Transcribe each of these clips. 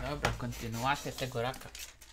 Dobra, kontynuacja tego raka.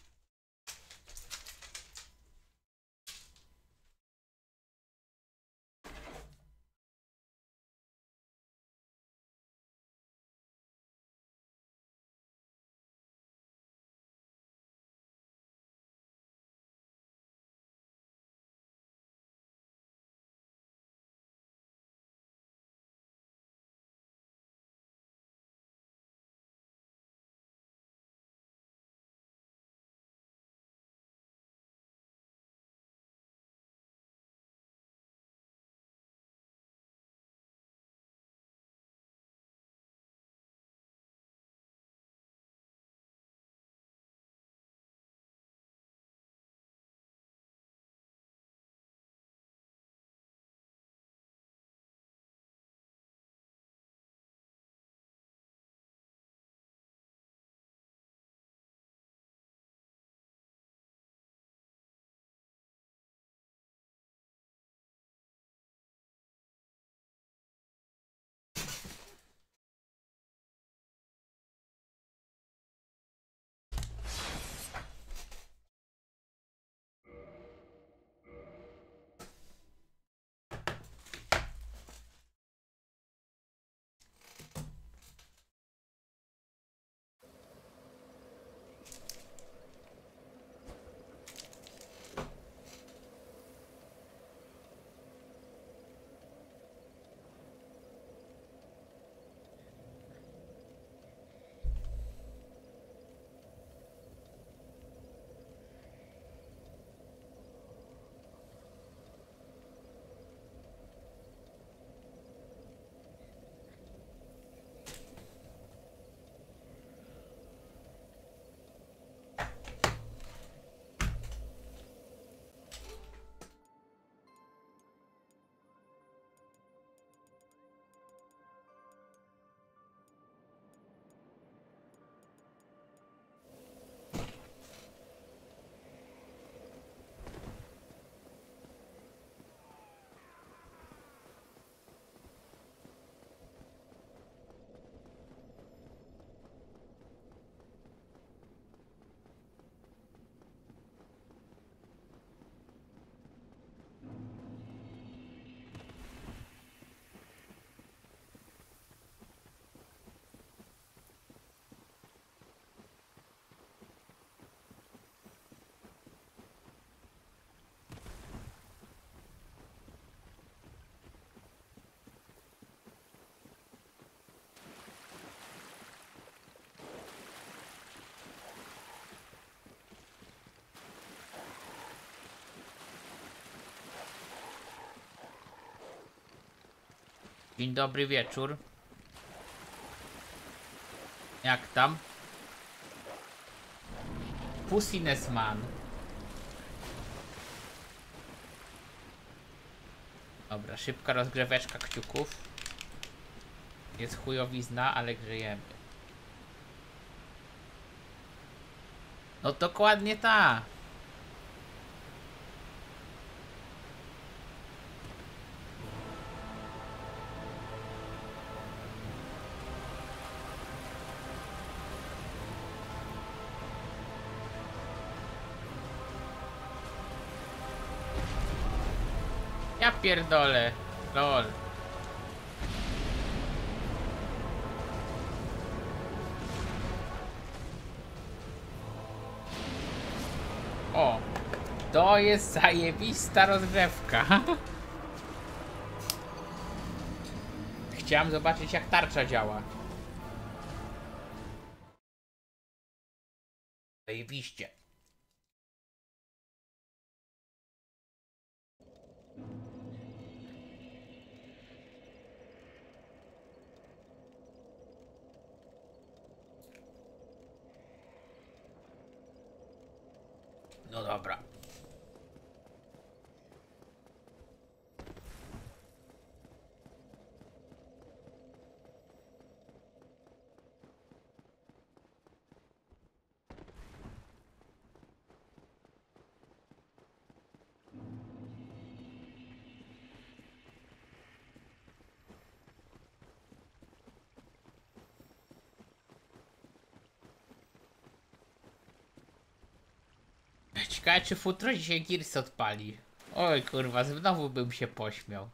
Dzień dobry wieczór. Jak tam? Pussiness Man. Dobra, szybka rozgrzeweczka kciuków. Jest chujowizna, ale grzejemy. No dokładnie ta. Ja pierdolę. Lol. O. To jest zajebista rozgrzewka. Chciałem zobaczyć, jak tarcza działa. Zajebiście. No dobra. Ciekawe, czy futro dzisiaj Gears odpali. Oj kurwa, znowu bym się pośmiał.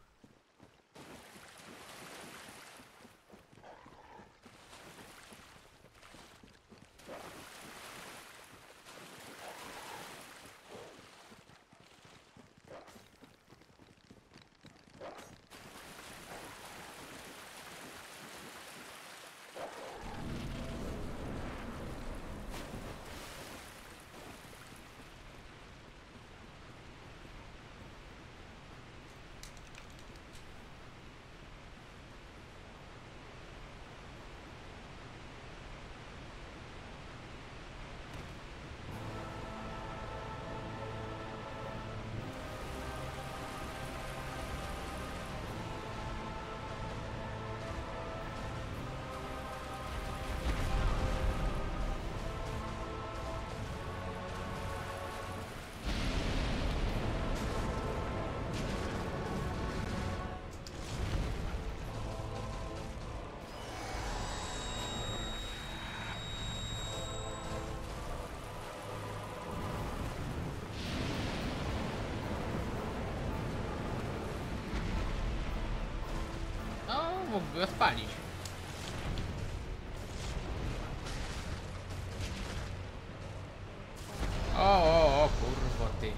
No, mógłby odpalić. O, kurwo ty.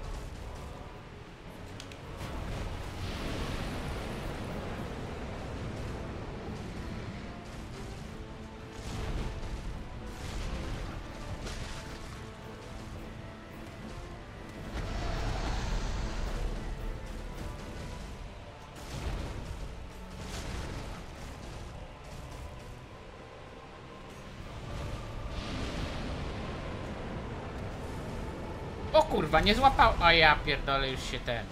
O kurwa, nie złapał. A ja pierdolę, już się ten.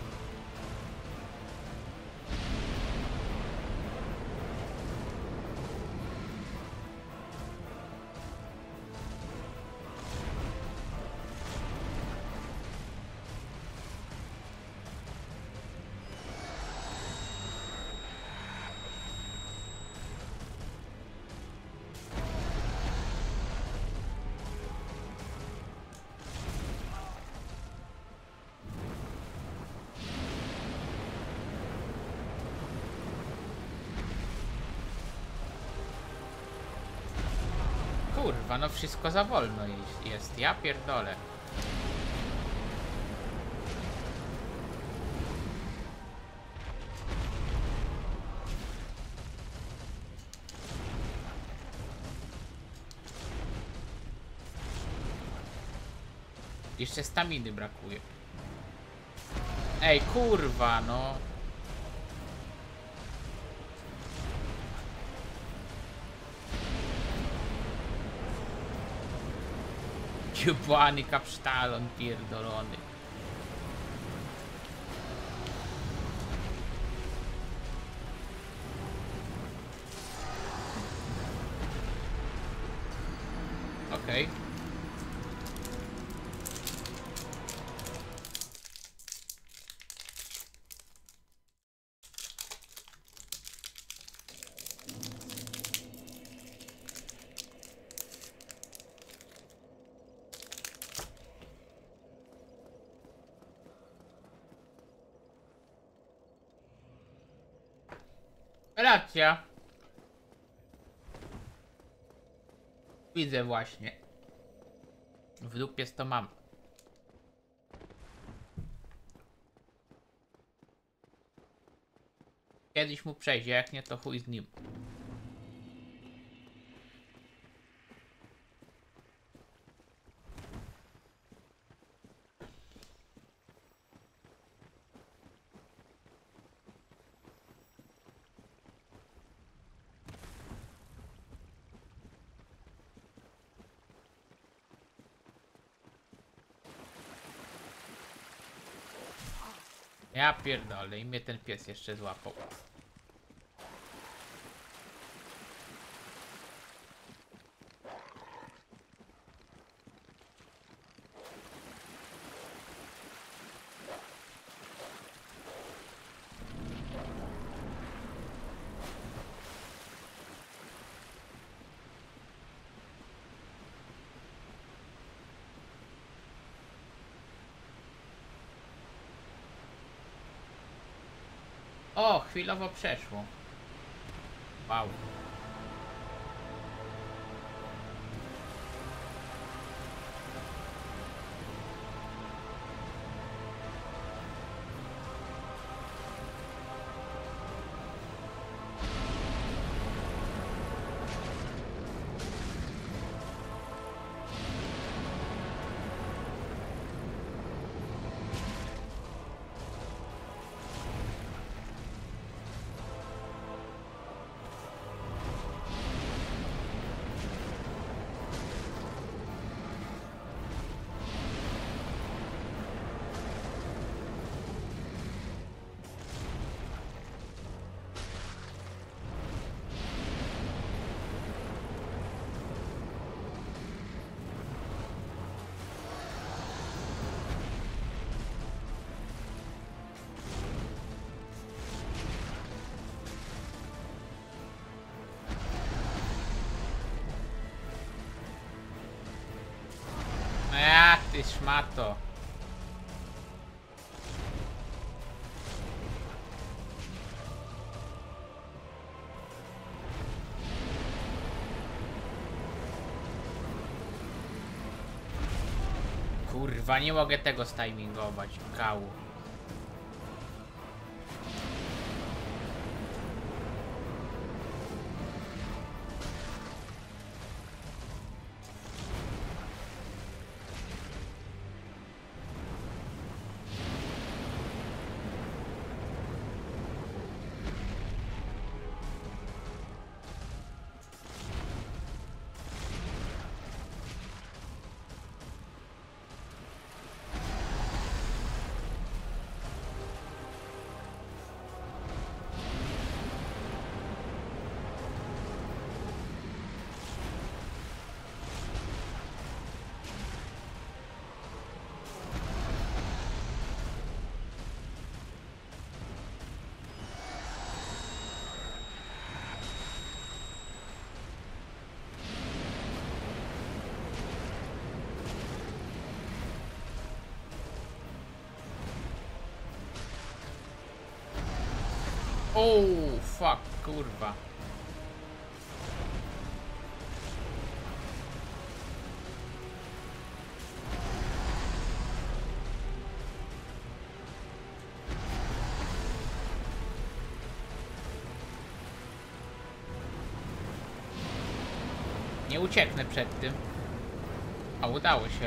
Kurwa, no wszystko za wolno jest. Ja pierdolę. Jeszcze staminy brakuje. Ej, kurwa, no. Jebany kapsztalon pierdolony. Okej. Racja. Widzę właśnie. W dupie to mam. Kiedyś mu przejdzie, jak nie to chuj z nim. Ja pierdolę i mnie ten pies jeszcze złapał. O, chwilowo przeszło. Wow. Ty szmato. Kurwa, nie mogę tego stimingować. Kału. Oh, fuck, kurwa. Nie ucieknę przed tym. A udało się.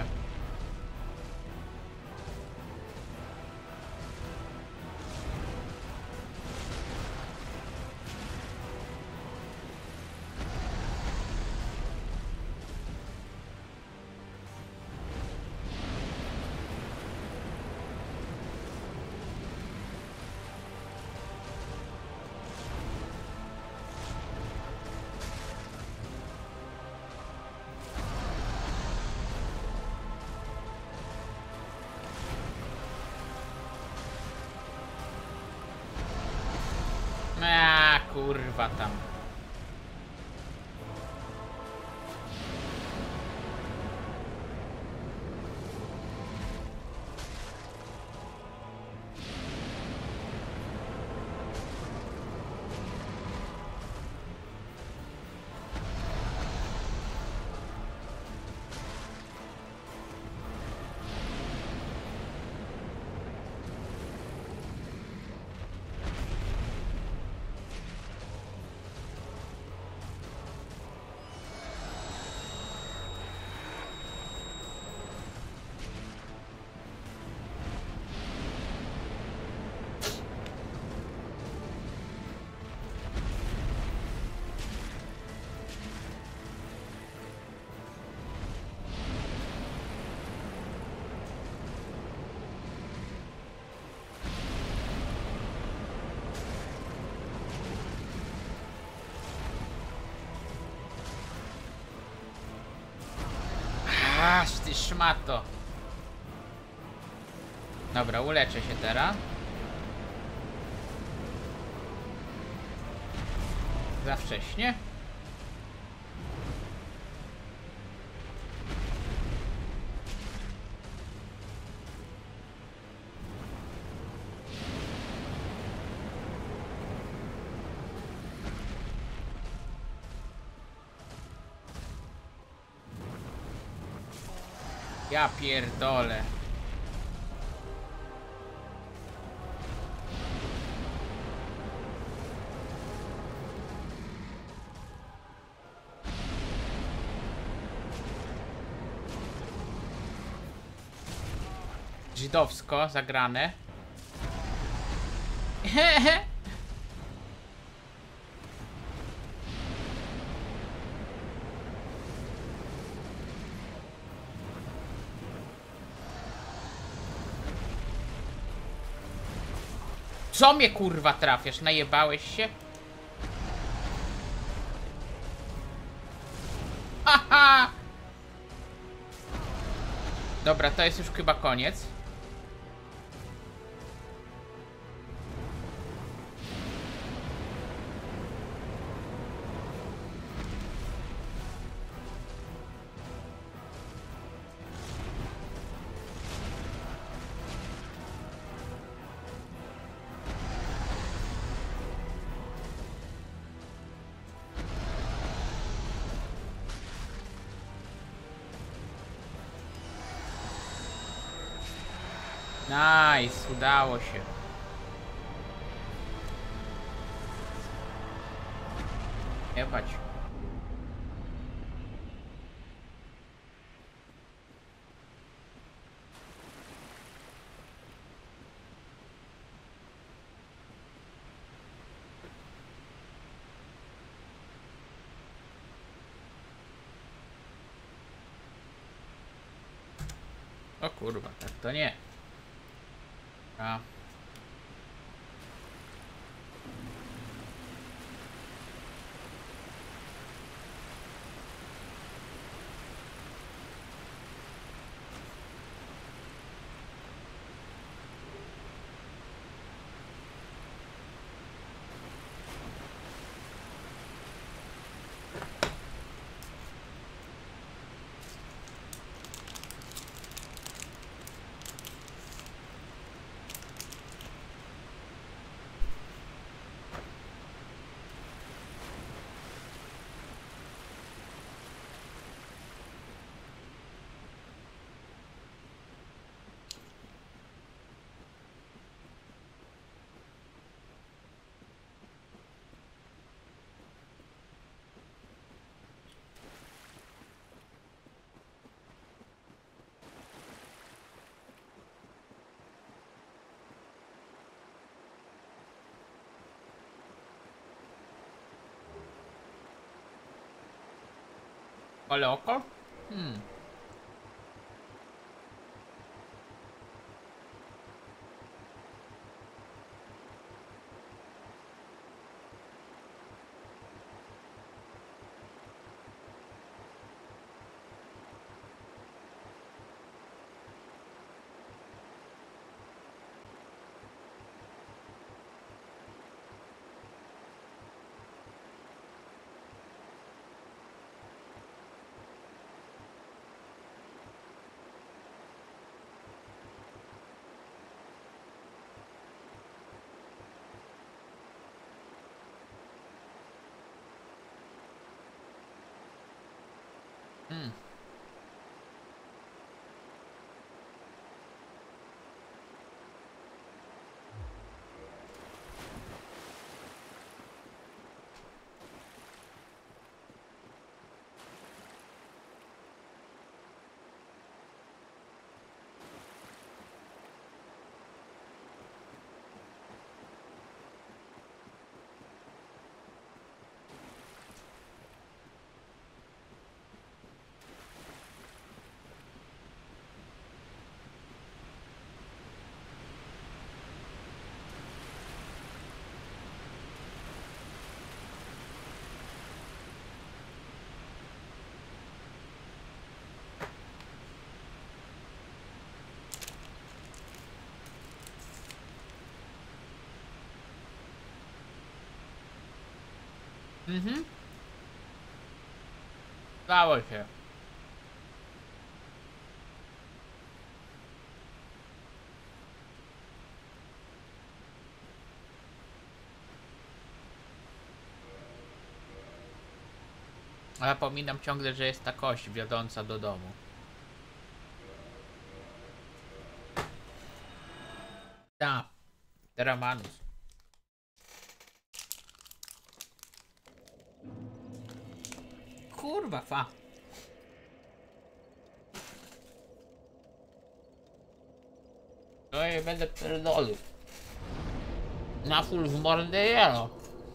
Kurwa tam. Aż ty szmato. Dobra, uleczę się teraz. Za wcześnie. Ja pierdolę. Żydowsko zagrane. Co mnie kurwa trafiasz? Najebałeś się? Haha! Dobra, to jest już chyba koniec. Nice, udało się. Jebać. O kurwa, tak to nie. A. Ale oko? Udało się. A zapominam ciągle, że jest ta kość wiodąca do domu. Ta. Teramanus. Kurwa fa. No i będę pierdolił. Na full w mordę jelo.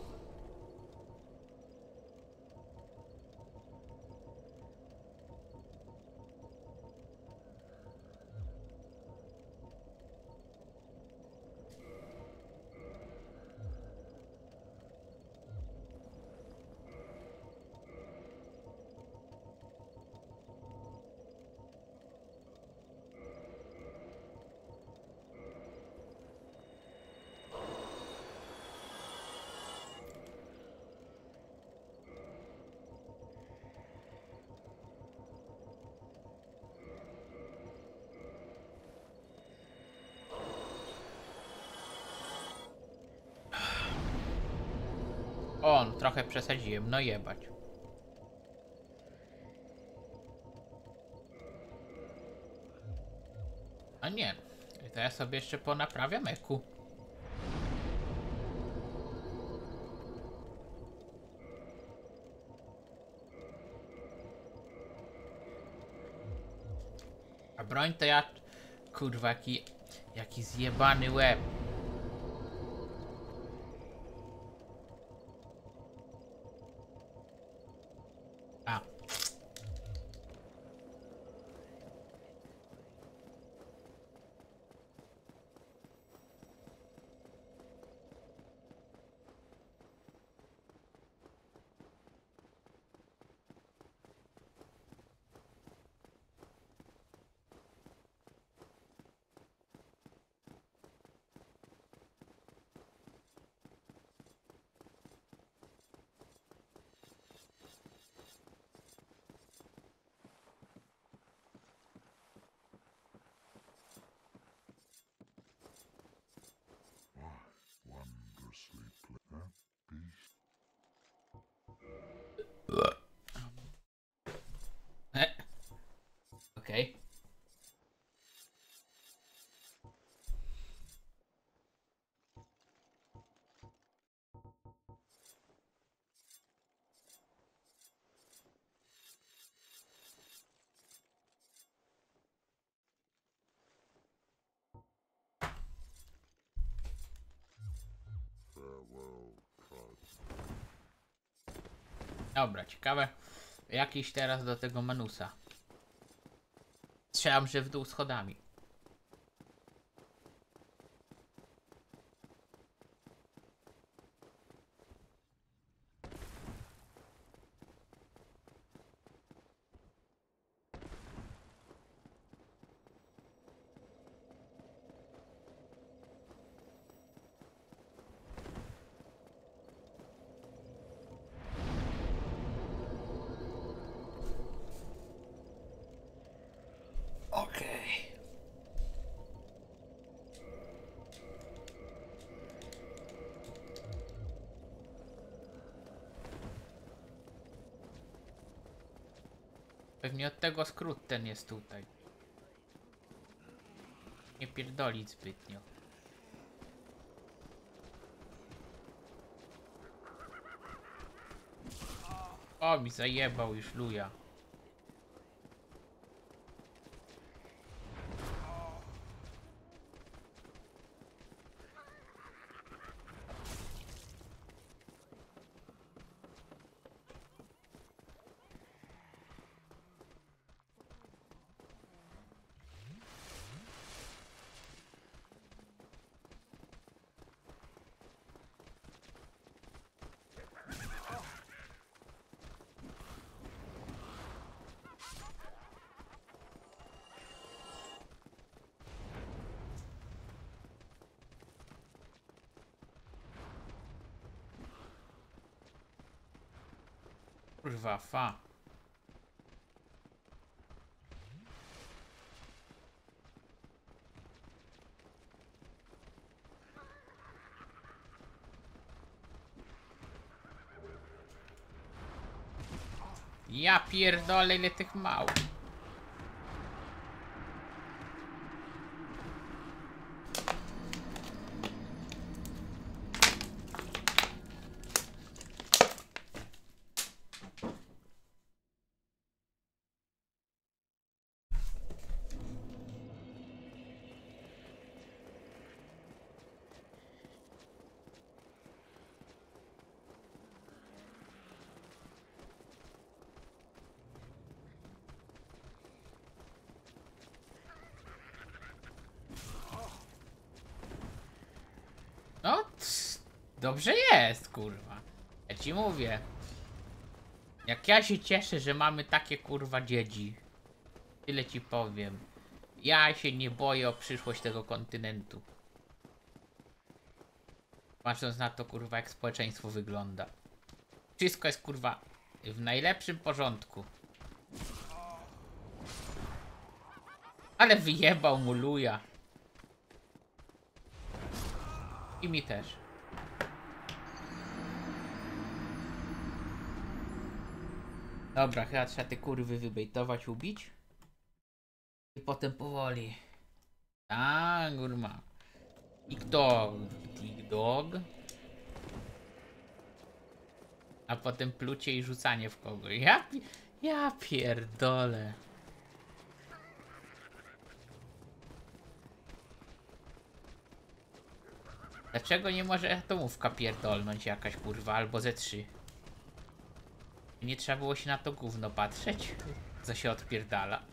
On, trochę przesadziłem, no jebać. A nie, to ja sobie jeszcze ponaprawiam eku. A broń to ja... Kurwa, jaki zjebany łeb. A. Okej. Dobra, ciekawe. Jakiś teraz do tego Manusa. Strzelam, że w dół schodami. Okej. Pewnie od tego skrót ten jest tutaj. Nie pierdolić zbytnio. O, mi zajebał już luja. Kurwa, fa. Ja pierdolę, ile tych mał. No, dobrze jest, kurwa. Ja ci mówię. Jak ja się cieszę, że mamy takie kurwa dzieci. Tyle ci powiem. Ja się nie boję o przyszłość tego kontynentu. Patrząc na to, kurwa, jak społeczeństwo wygląda. Wszystko jest, kurwa, w najlepszym porządku. Ale wyjebał mu luja. I mi też. Dobra, chyba trzeba te kurwy wybejtować, ubić. I potem powoli. Tak, kurwa. TikTok. TikTok. A potem plucie i rzucanie w kogoś. Ja pierdolę. Dlaczego nie może atomówka pierdolnąć jakaś kurwa, albo ze 3? Nie trzeba było się na to gówno patrzeć, co się odpierdala.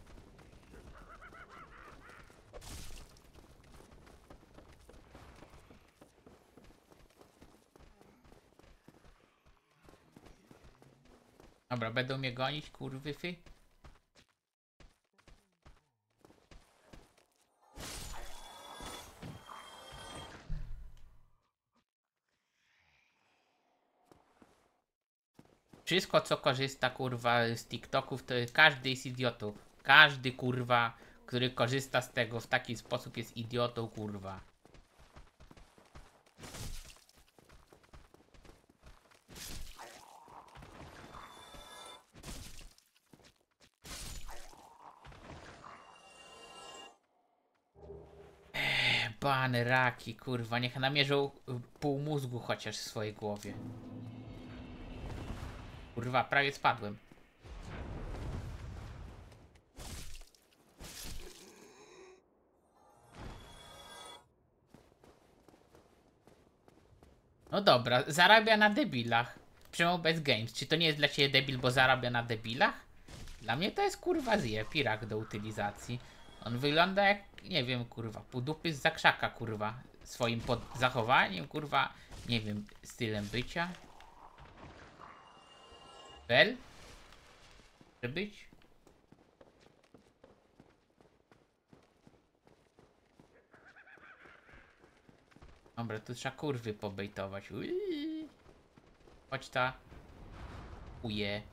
Dobra, będą mnie gonić, kurwy fy. Wszystko co korzysta kurwa z TikToków to każdy jest idiotą. Każdy kurwa, który korzysta z tego w taki sposób jest idiotą kurwa. Bany raki kurwa, niech namierzą pół mózgu chociaż w swojej głowie. Kurwa, prawie spadłem. No dobra, zarabia na debilach. Przemo bez games. Czy to nie jest dla ciebie debil, bo zarabia na debilach? Dla mnie to jest kurwa pirak do utylizacji. On wygląda jak, nie wiem kurwa, półdupy z zakrzaka kurwa. Swoim zachowaniem kurwa, nie wiem, stylem bycia. Bel? Może być? Dobra, tu trzeba kurwy pobejtować. Uii. Chodź ta. Uje.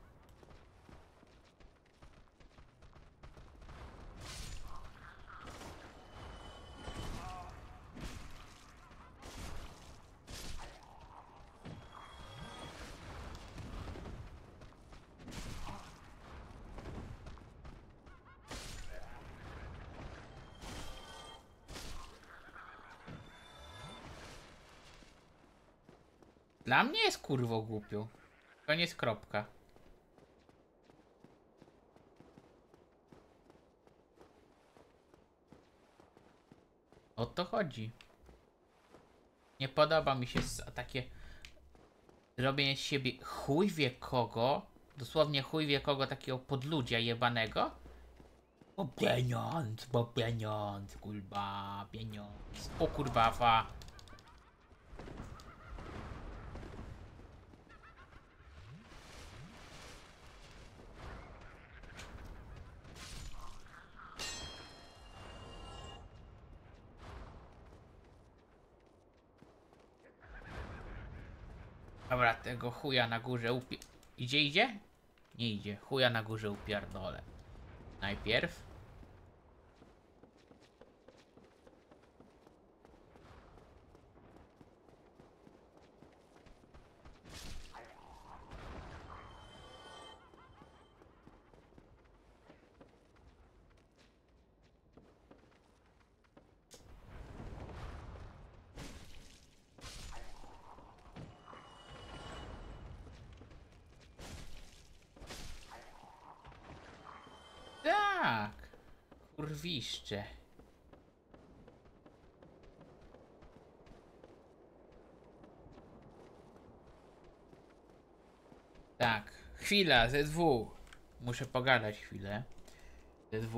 Dla mnie jest kurwo głupio. Koniec, kropka. O to chodzi. Nie podoba mi się takie robienie z siebie chuj wie kogo, dosłownie chuj wie kogo, takiego podludzia jebanego. Bo pieniądz, kurwa, pieniądz. O kurwa, fa. Dobra, tego chuja na górze idzie? Nie idzie. Chuja na górze upierdolę. Najpierw. Tak. Kurwiszcze. Tak. Chwila, ZW. Muszę pogadać chwilę. ZW.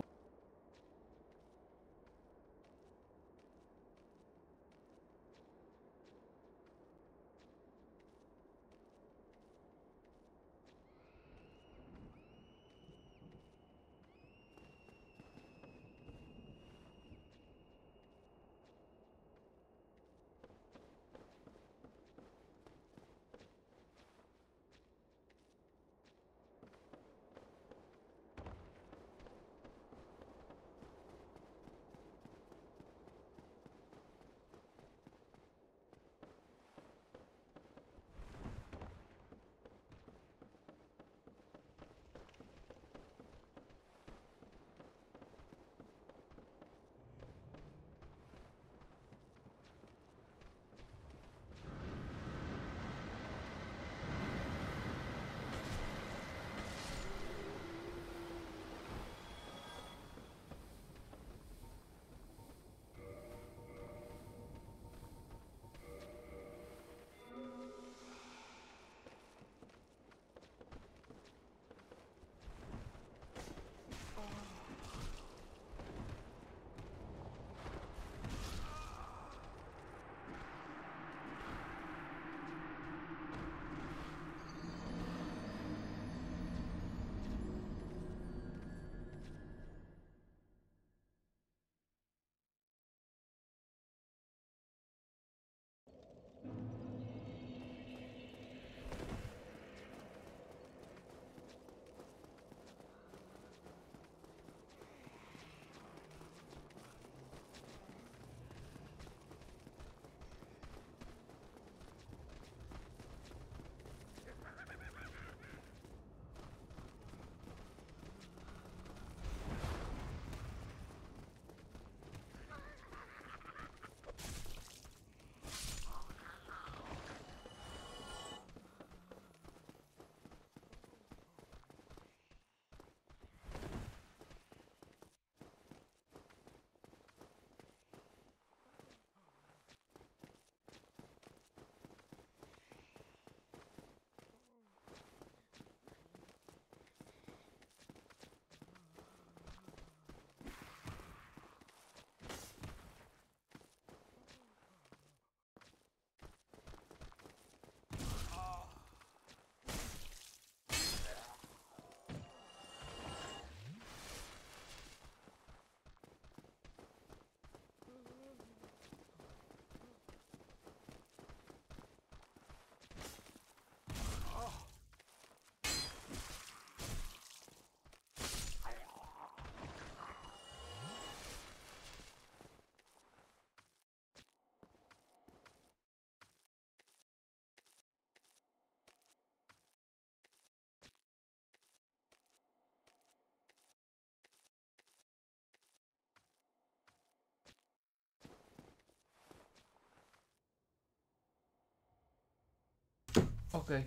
Okej.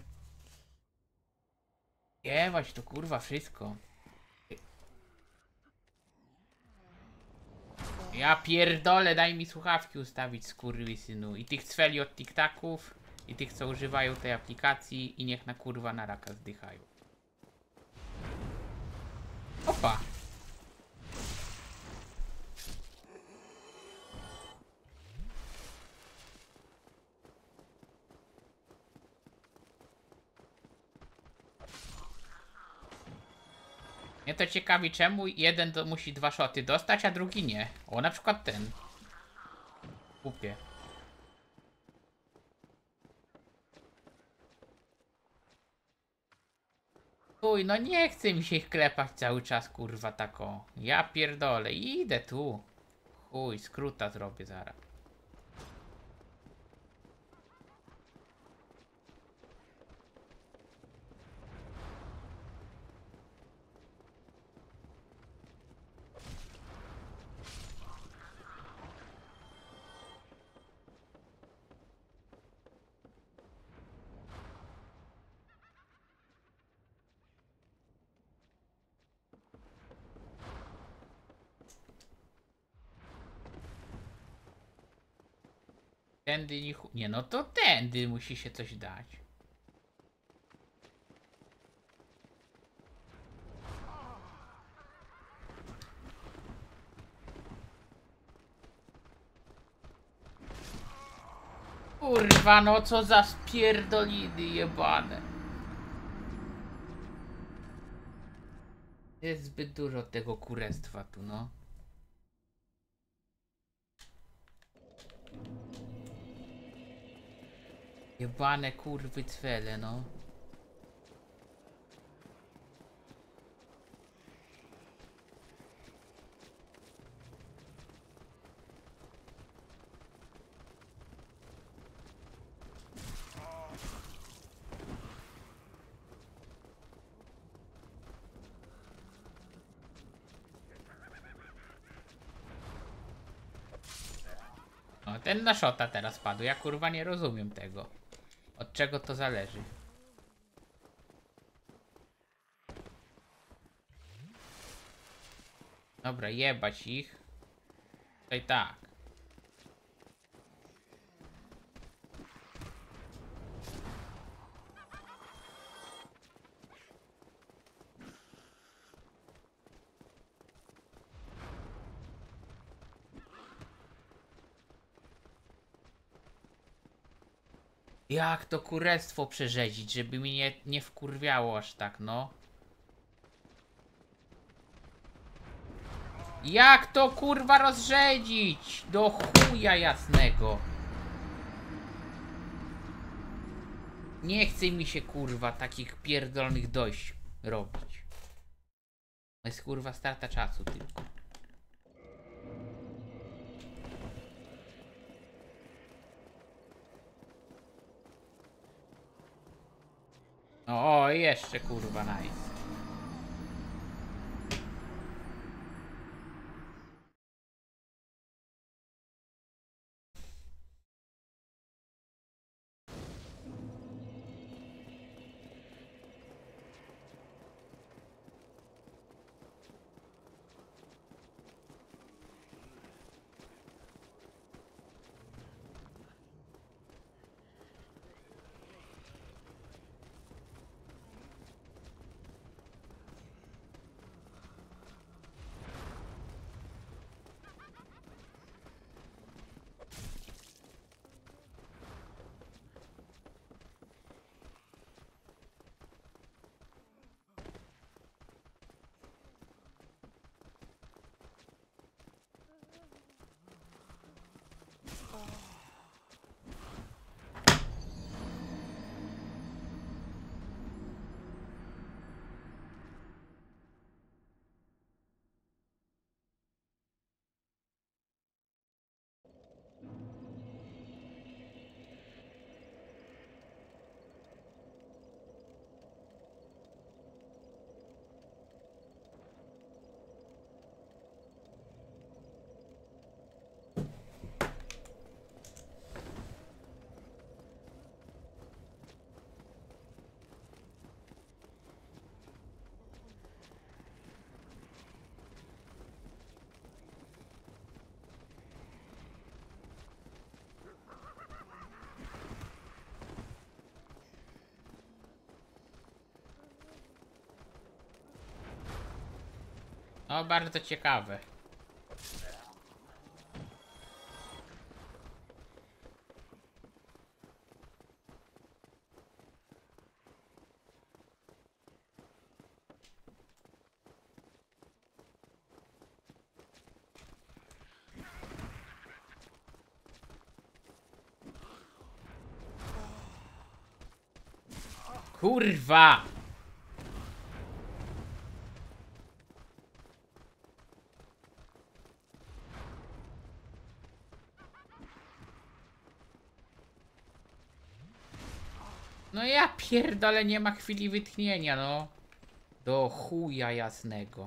Jebać to kurwa wszystko. Ja pierdolę, daj mi słuchawki ustawić, skurwysynu. I tych cweli od tiktaków, i tych co używają tej aplikacji, i niech na kurwa na raka zdychają. Opa! Mnie to ciekawi, czemu jeden to musi 2 szoty dostać, a drugi nie. O, na przykład ten. Głupie. Uj, no nie chce mi się ich klepać cały czas, kurwa, tako. Ja pierdolę, idę tu. Chuj, skróta zrobię zaraz. Tędy nie nie, no to tędy musi się coś dać. Kurwa, no co za spierdoliny jebane. Jest zbyt dużo tego kurestwa tu, no. Jebane kurwy cwele, no. O, ten na szota teraz padł. Ja kurwa nie rozumiem tego. Od czego to zależy? Dobra, jebać ich. To i tak. Jak to kurestwo przerzedzić, żeby mi nie wkurwiało aż tak, no. Jak to kurwa rozrzedzić? Do chuja jasnego. Nie chce mi się kurwa takich pierdolonych dojść robić. To jest kurwa strata czasu tylko. O, jeszcze kurwa nice. No, bardzo ciekawe. Kurwa! No ja pierdolę, nie ma chwili wytchnienia, no. Do chuja jasnego.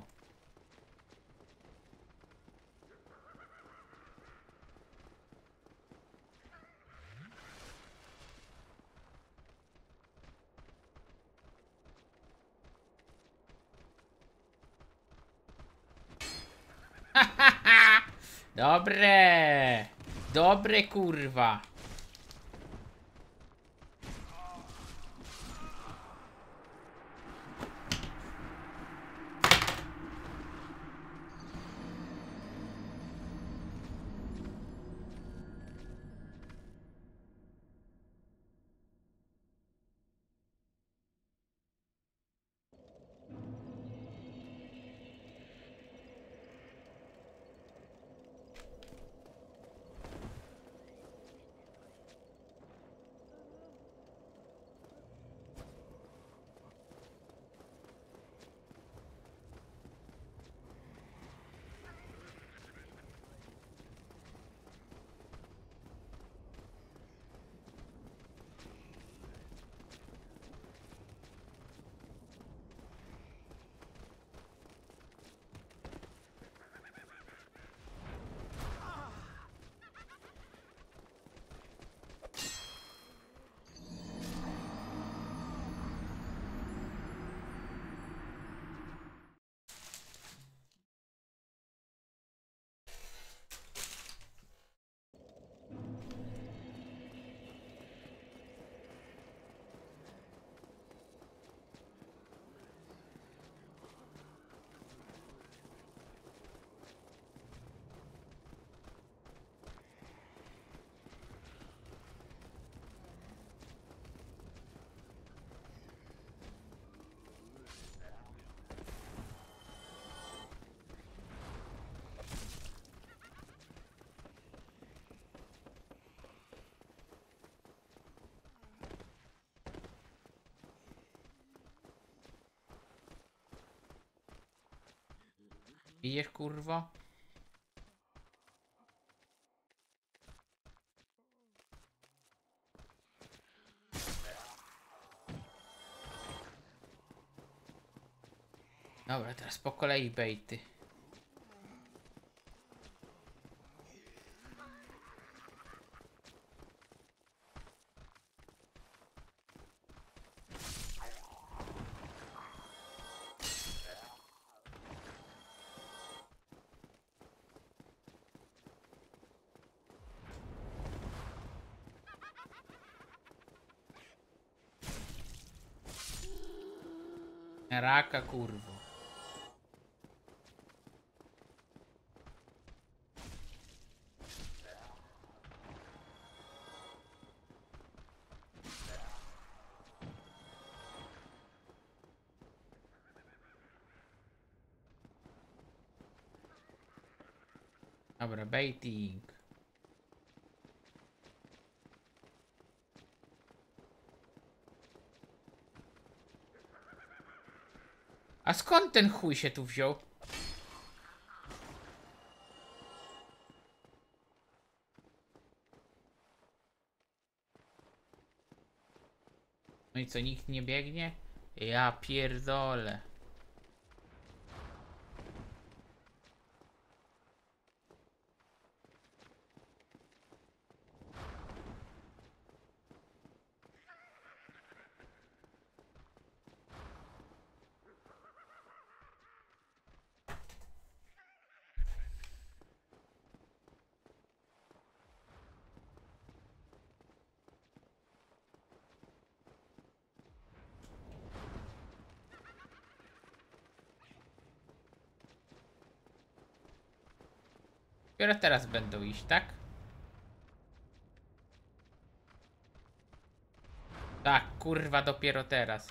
Dobre! Dobre, kurwa. Idziesz, kurwo? Dobra, teraz po kolei bejty. Raka, kurwo. Dobra, baiting. A skąd ten chuj się tu wziął? No i co, nikt nie biegnie? Ja pierdolę. Dopiero teraz będą iść, tak? Tak, kurwa, dopiero teraz.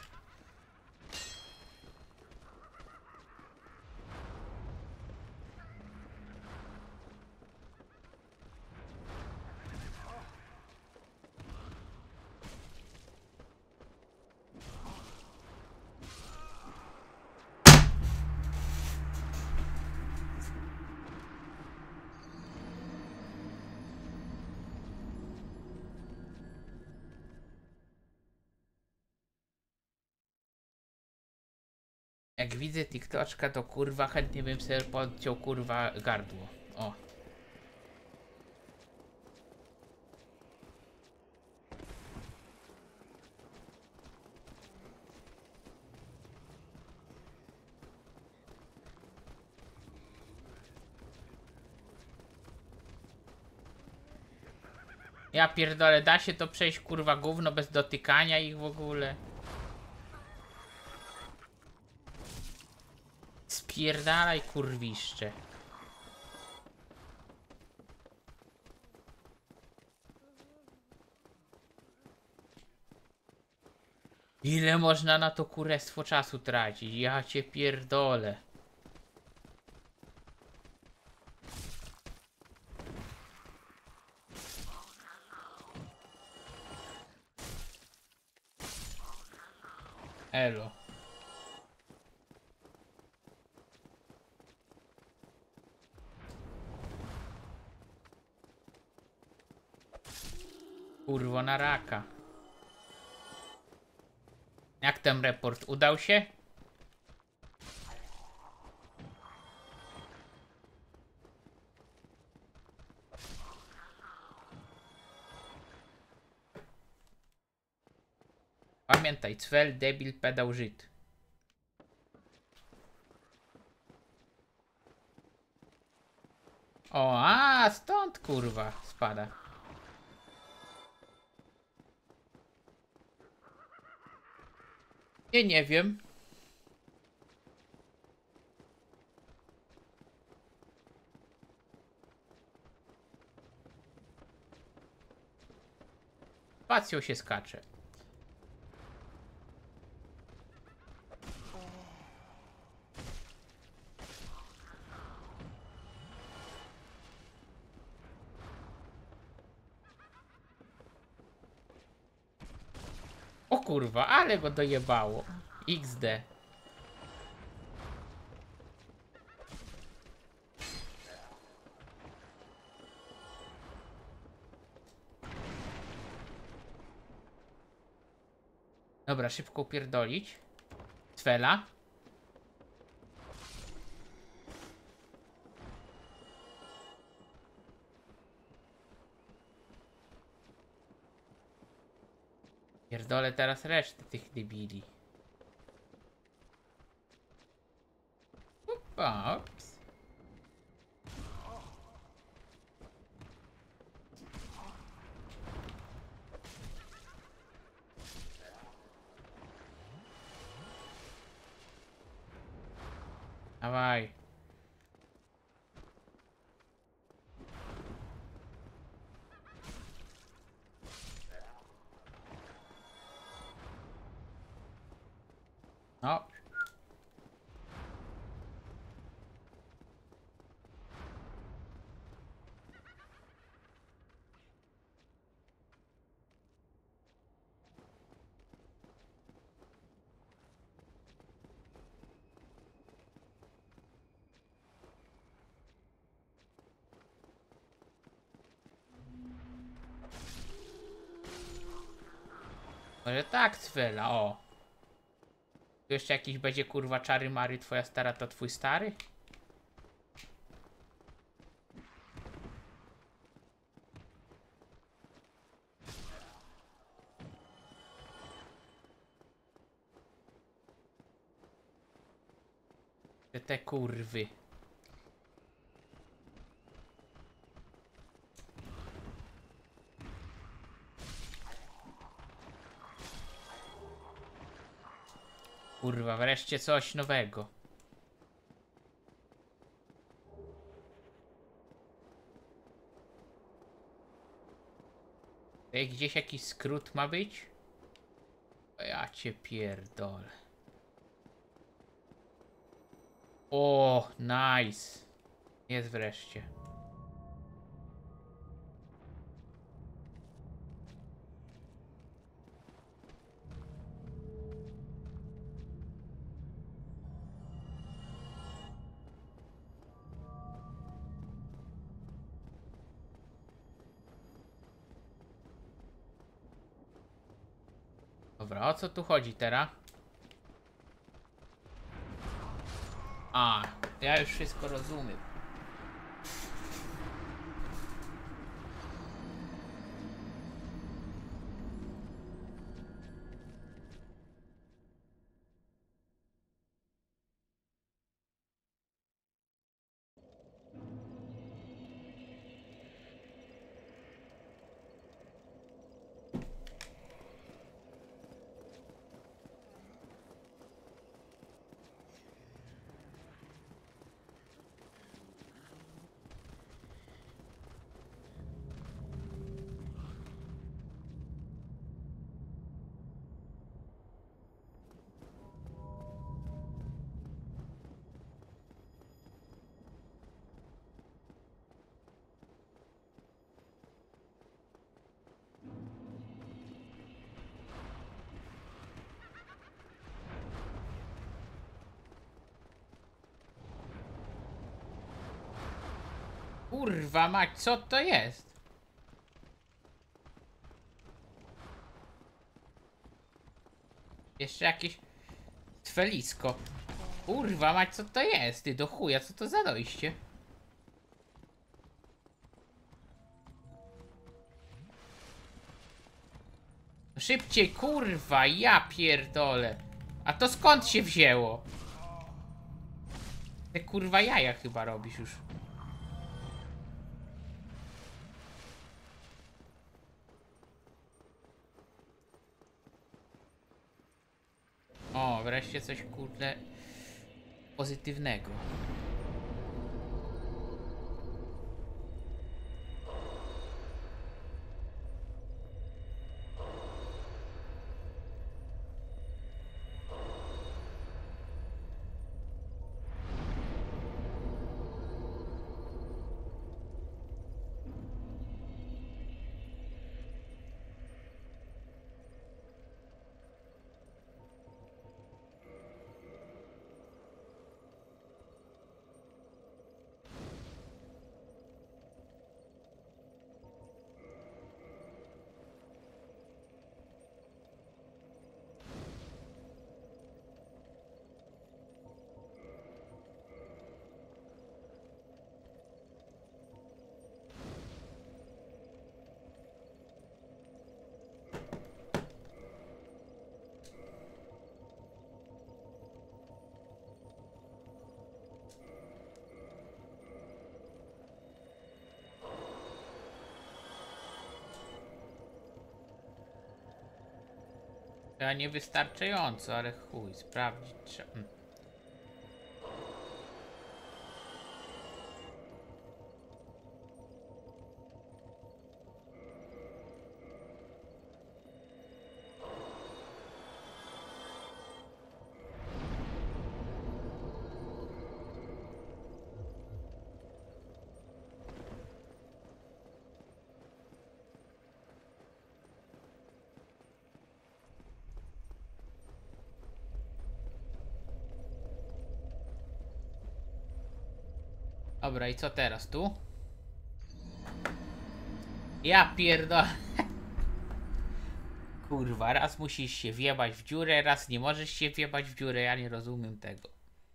Jak widzę TikToczka, to kurwa chętnie bym sobie podciął kurwa gardło. O. Ja pierdolę, da się to przejść kurwa gówno bez dotykania ich w ogóle? Spierdalaj kurwiszcze. Ile można na to kurestwo czasu tracić? Ja cię pierdolę. Elo. Kurwo na raka. Jak ten report? Udał się? Pamiętaj, cwel, debil, pedał, Żyd. O, a stąd kurwa spada. Nie wiem. Spacją się skacze. O kurwa, ale go dojebało. XD. Dobra, szybko upierdolić. Cwela. Pierdolę teraz resztę tych debili. Upa, ups. Dawaj. No. Może tak, Cwela, o. Tu jeszcze jakiś będzie kurwa czary mary, twoja stara to twój stary? Te kurwy. Kurwa, wreszcie coś nowego. Tutaj gdzieś jakiś skrót ma być? O, ja cię pierdolę. O, nice. Jest wreszcie. Dobra, o co tu chodzi teraz? A, ja już wszystko rozumiem. Kurwa mać, co to jest? Jeszcze jakieś twelisko. Kurwa mać, co to jest? Ty do chuja, co to za dojście? Szybciej, kurwa, ja pierdolę. A to skąd się wzięło? Te kurwa jaja chyba robisz już. O, wreszcie coś kurde pozytywnego. Chyba niewystarczająco, ale chuj, sprawdzić trzeba. Dobra, i co teraz tu? Ja pierdolę. Kurwa, raz musisz się wjebać w dziurę, raz nie możesz się wjebać w dziurę, ja nie rozumiem tego.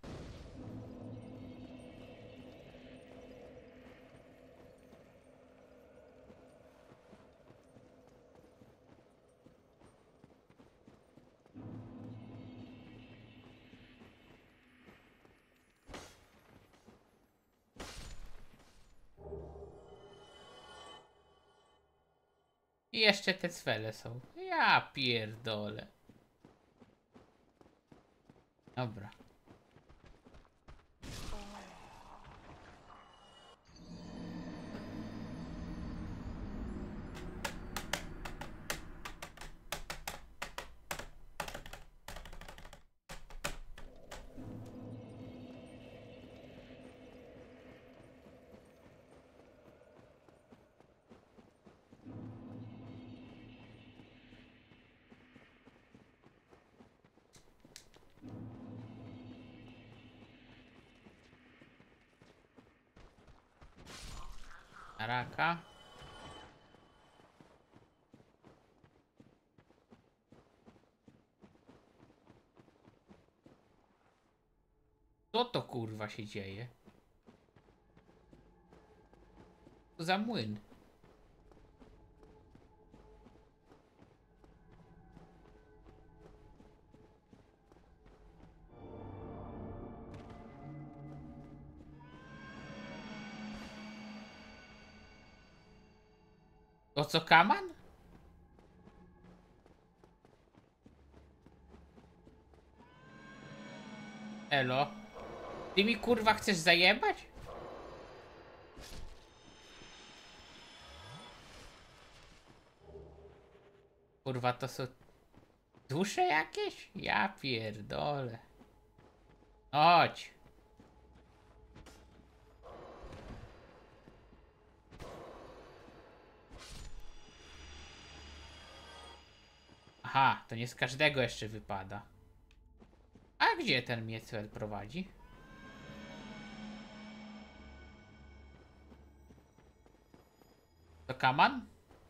I jeszcze te cwele są. Ja pierdolę. Dobra. Raka. Co to kurwa się dzieje? Co za młyn? To co, kaman? Elo. Ty mi kurwa chcesz zajebać? Kurwa, to są dusze jakieś? Ja pierdolę. Chodź. Aha, to nie z każdego jeszcze wypada. A gdzie ten mnie cel prowadzi? To kaman?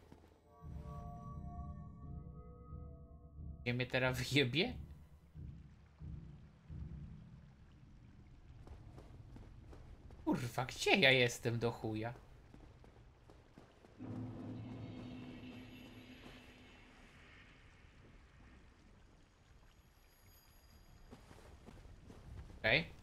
Gdzie mnie teraz wyjebie? Kurwa, gdzie ja jestem do chuja? Okej. Okay.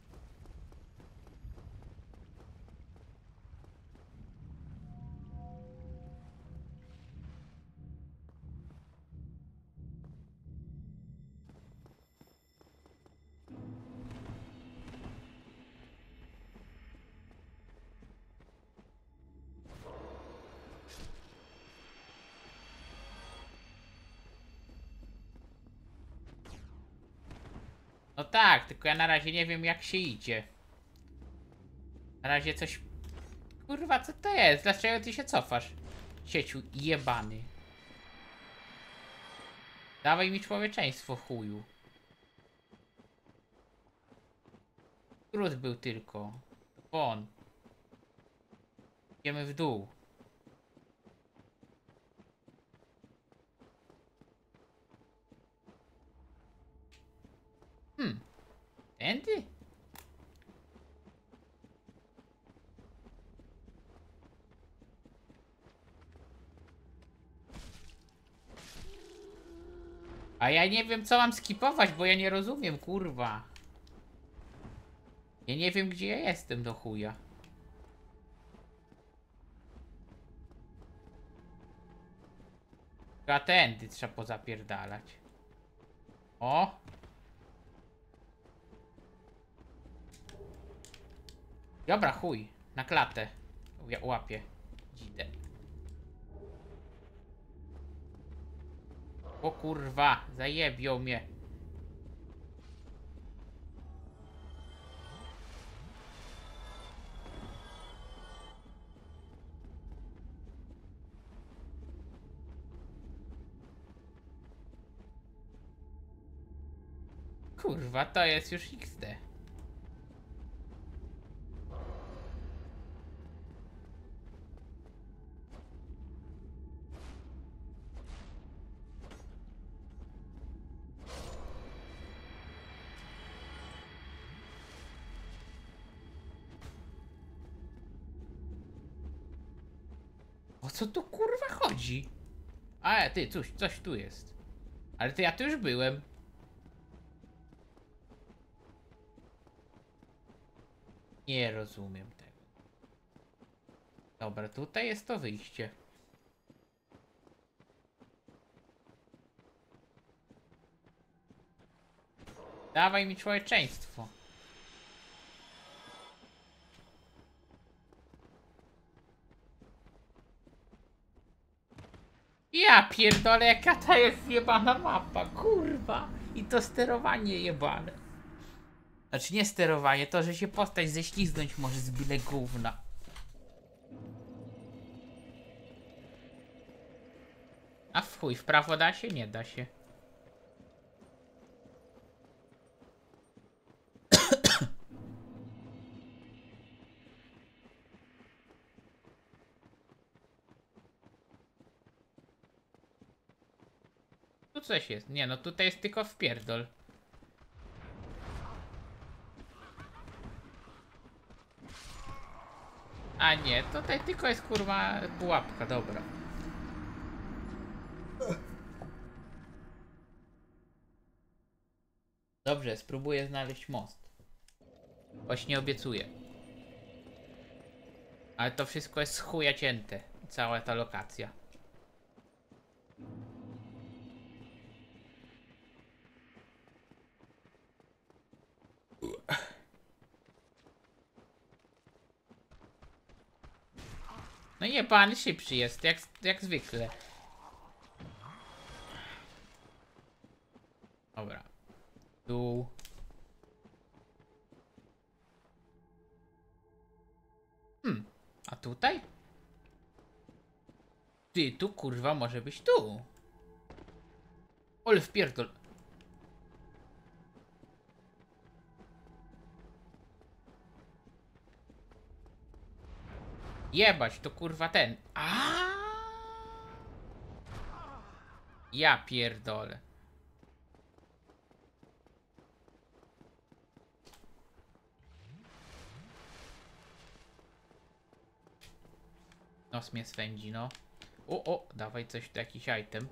No tak, tylko ja na razie nie wiem jak się idzie. Na razie coś... Kurwa, co to jest? Dlaczego ty się cofasz? Sieciu jebany. Dawaj mi człowieczeństwo, chuju. Skrót był tylko. On. Idziemy w dół. Tędy? A ja nie wiem co mam skipować, bo ja nie rozumiem, kurwa. Ja nie wiem gdzie ja jestem do chuja. A tędy trzeba pozapierdalać. O! Dobra, chuj. Na klatę. Ja łapię. Dzidę. O kurwa, zajebią mnie. Kurwa, to jest już XD. O co tu kurwa chodzi? A ty, coś tu jest. Ale to ja tu już byłem. Nie rozumiem tego. Dobra, tutaj jest to wyjście. Dawaj mi człowieczeństwo. Ja pierdolę, jaka ta jest jebana mapa, kurwa. I to sterowanie jebane. Znaczy nie sterowanie, to że się postać ześliznąć może z byle gówna. A w chuj, w prawo da się? Nie da się. coś jest. Nie no, tutaj jest tylko wpierdol. A nie, tutaj tylko jest kurwa pułapka, dobra. Dobrze, spróbuję znaleźć most. Choć nie obiecuję. Ale to wszystko jest z chuja cięte. Cała ta lokacja. No nie, pan szybszy jest, jak zwykle. Dobra. Tu. A tutaj? Ty, tu kurwa może być tu. Ole wpierdol. Jebać, to kurwa ten. A! Ja pierdolę. Nos mnie swędzi, no. O, dawaj coś, tu jakiś item.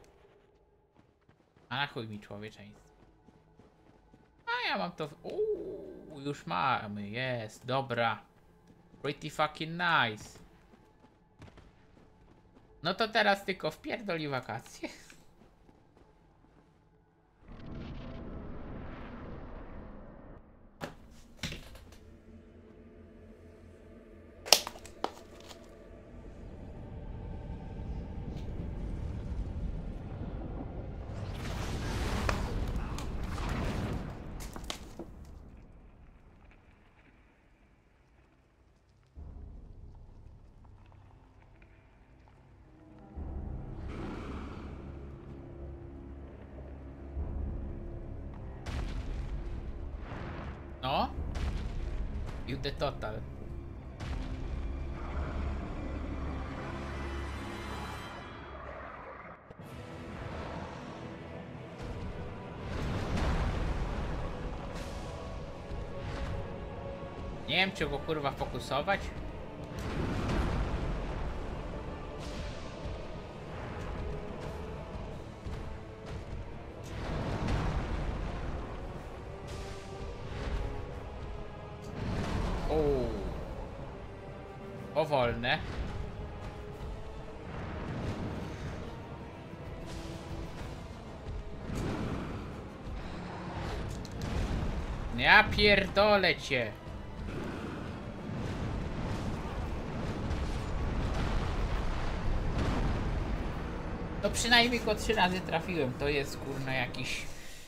A na chuj mi człowieczeństwo. A ja mam to... już mamy, jest, dobra. Pretty fucking nice. No to teraz tylko wpierdoli wakacje. No. You the total. Nie wiem, czy go kurwa fokusować. Powolne. Ja pierdolę cię. No przynajmniej go 3 razy trafiłem. To jest kurna jakiś...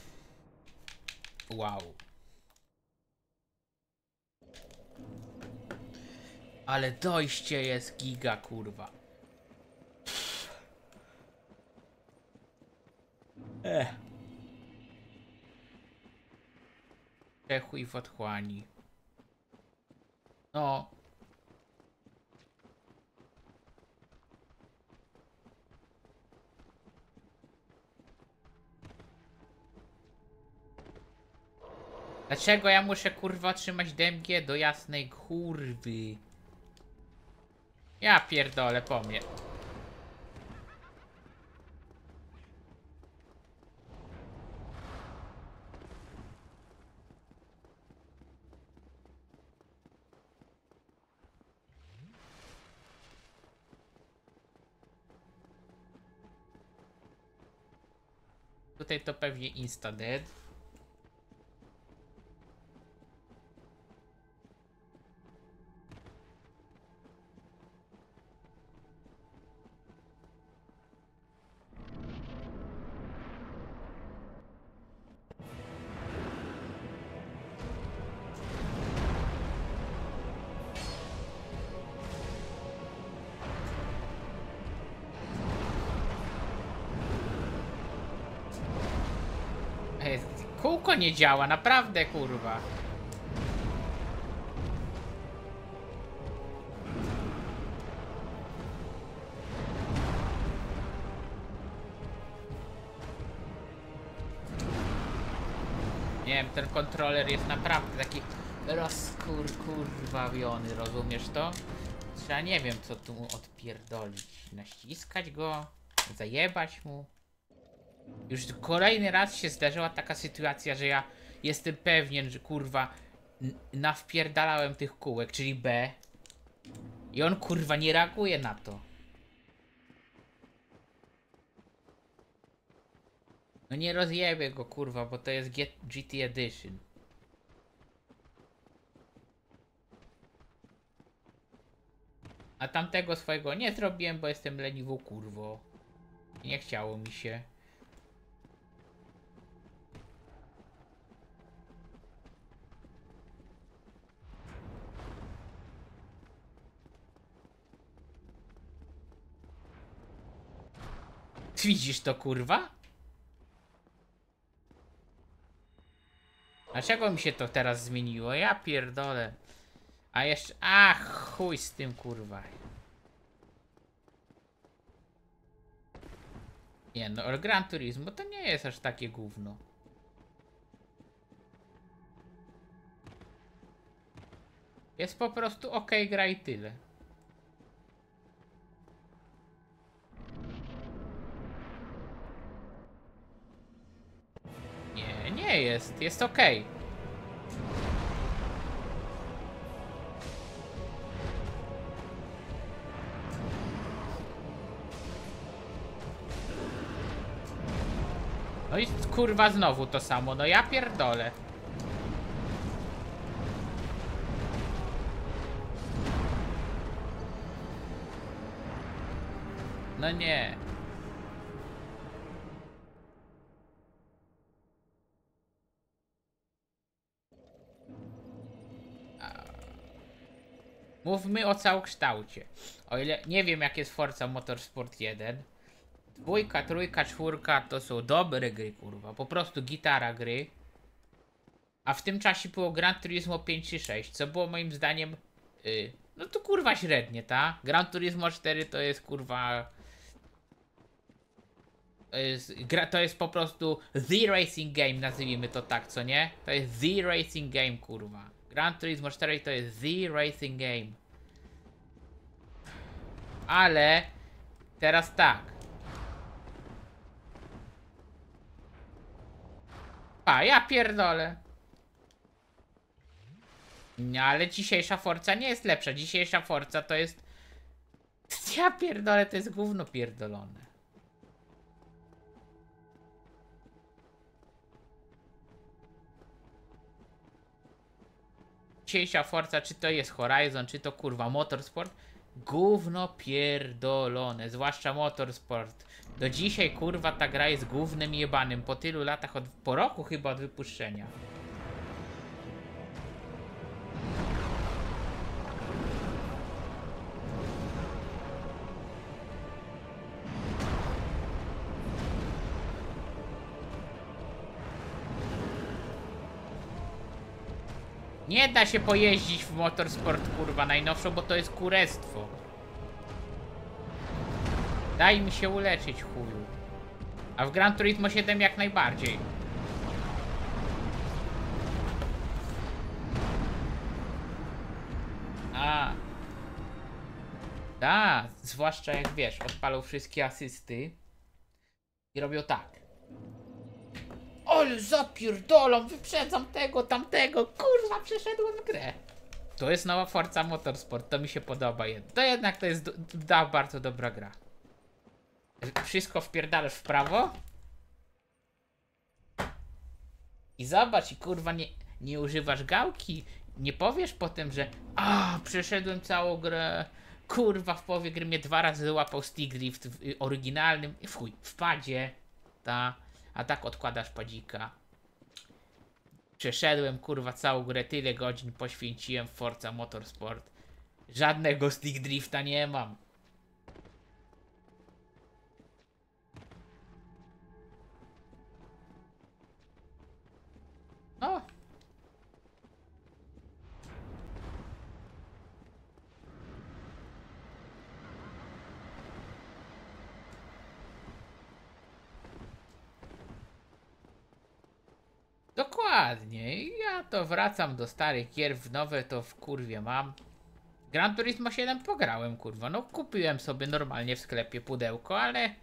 Wow. Ale dojście jest giga, kurwa. Chuj w otchłani. No. Dlaczego ja muszę kurwa trzymać DMG do jasnej kurwy? Ja pierdolę po mnie. Tutaj to pewnie insta dead. Kółko nie działa, naprawdę kurwa. Nie wiem, ten kontroler jest naprawdę taki rozkurwawiony, rozumiesz to? Trzeba nie wiem co tu mu odpierdolić. Naściskać go? Zajebać mu? Już kolejny raz się zdarzyła taka sytuacja, że ja jestem pewien, że kurwa nawpierdalałem tych kółek, czyli B. I on kurwa nie reaguje na to. No nie rozjebie go kurwa, bo to jest GT Edition. A tamtego swojego nie zrobiłem, bo jestem leniwą kurwo. Nie chciało mi się. Widzisz to kurwa? Dlaczego mi się to teraz zmieniło? Ja pierdolę. A jeszcze... Ach, chuj z tym kurwa. Nie no, ale Gran Turismo to nie jest aż takie gówno. Jest po prostu ok, gra i tyle. Nie, nie jest. Jest ok. No i kurwa znowu to samo. No ja pierdolę. No nie. Mówmy o całokształcie. O ile nie wiem jak jest Forza Motorsport 1. Dwójka, trójka, czwórka to są dobre gry kurwa. Po prostu gitara gry. A w tym czasie było Gran Turismo 5 czy 6, co było moim zdaniem no to kurwa średnie, ta? Gran Turismo 4 to jest kurwa to jest po prostu The Racing Game, nazwijmy to tak, co nie? To jest The Racing Game, kurwa. Gran Turismo 4 to jest The Racing Game. Ale teraz tak. A, ja pierdolę. Nie, ale dzisiejsza Forza nie jest lepsza. Dzisiejsza Forza to jest... Ja pierdolę, to jest gówno pierdolone. Dzisiejsza Forza, czy to jest Horizon, czy to kurwa Motorsport, gówno pierdolone, zwłaszcza Motorsport. Do dzisiaj kurwa ta gra jest gównem jebanym, po tylu latach, po roku chyba od wypuszczenia. Nie da się pojeździć w Motorsport kurwa najnowszą, bo to jest kurestwo. Daj mi się uleczyć chuju. A w Gran Turismo 7 jak najbardziej. A. Da, zwłaszcza jak wiesz, odpalą wszystkie asysty i robią tak. Ale zapierdolą, wyprzedzam tego, tamtego, kurwa, przeszedłem grę. To jest nowa Forza Motorsport, to mi się podoba. To jednak to jest bardzo dobra gra. Wszystko wpierdalasz w prawo. I zobacz, i kurwa nie używasz gałki. Nie powiesz potem, że przeszedłem całą grę. Kurwa, w połowie gry mnie 2 razy złapał stick drift w oryginalnym. W chuj, w padzie. Ta. A tak odkładasz padzika. Przeszedłem kurwa całą grę, tyle godzin poświęciłem w Forza Motorsport. Żadnego stick drifta nie mam. No. ładnie. Ja to wracam do starych gier, w nowe to w kurwie mam. Gran Turismo 7 pograłem, kurwa. No kupiłem sobie normalnie w sklepie pudełko,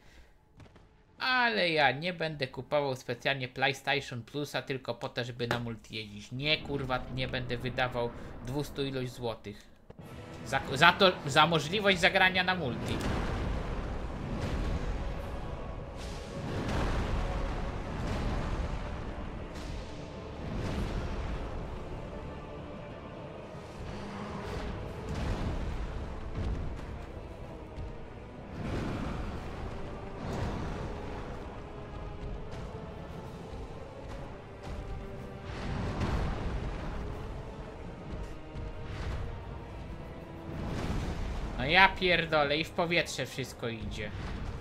ale ja nie będę kupował specjalnie PlayStation Plusa tylko po to, żeby na multi jeździć. Nie, kurwa, nie będę wydawał 200 ilość złotych. Za możliwość zagrania na multi. No ja pierdolę i w powietrze wszystko idzie.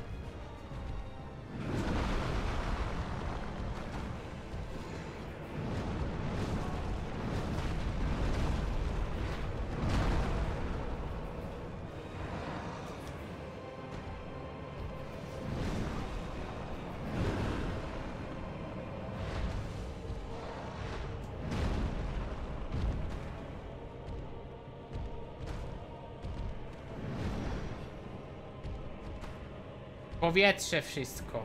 Powietrze wszystko.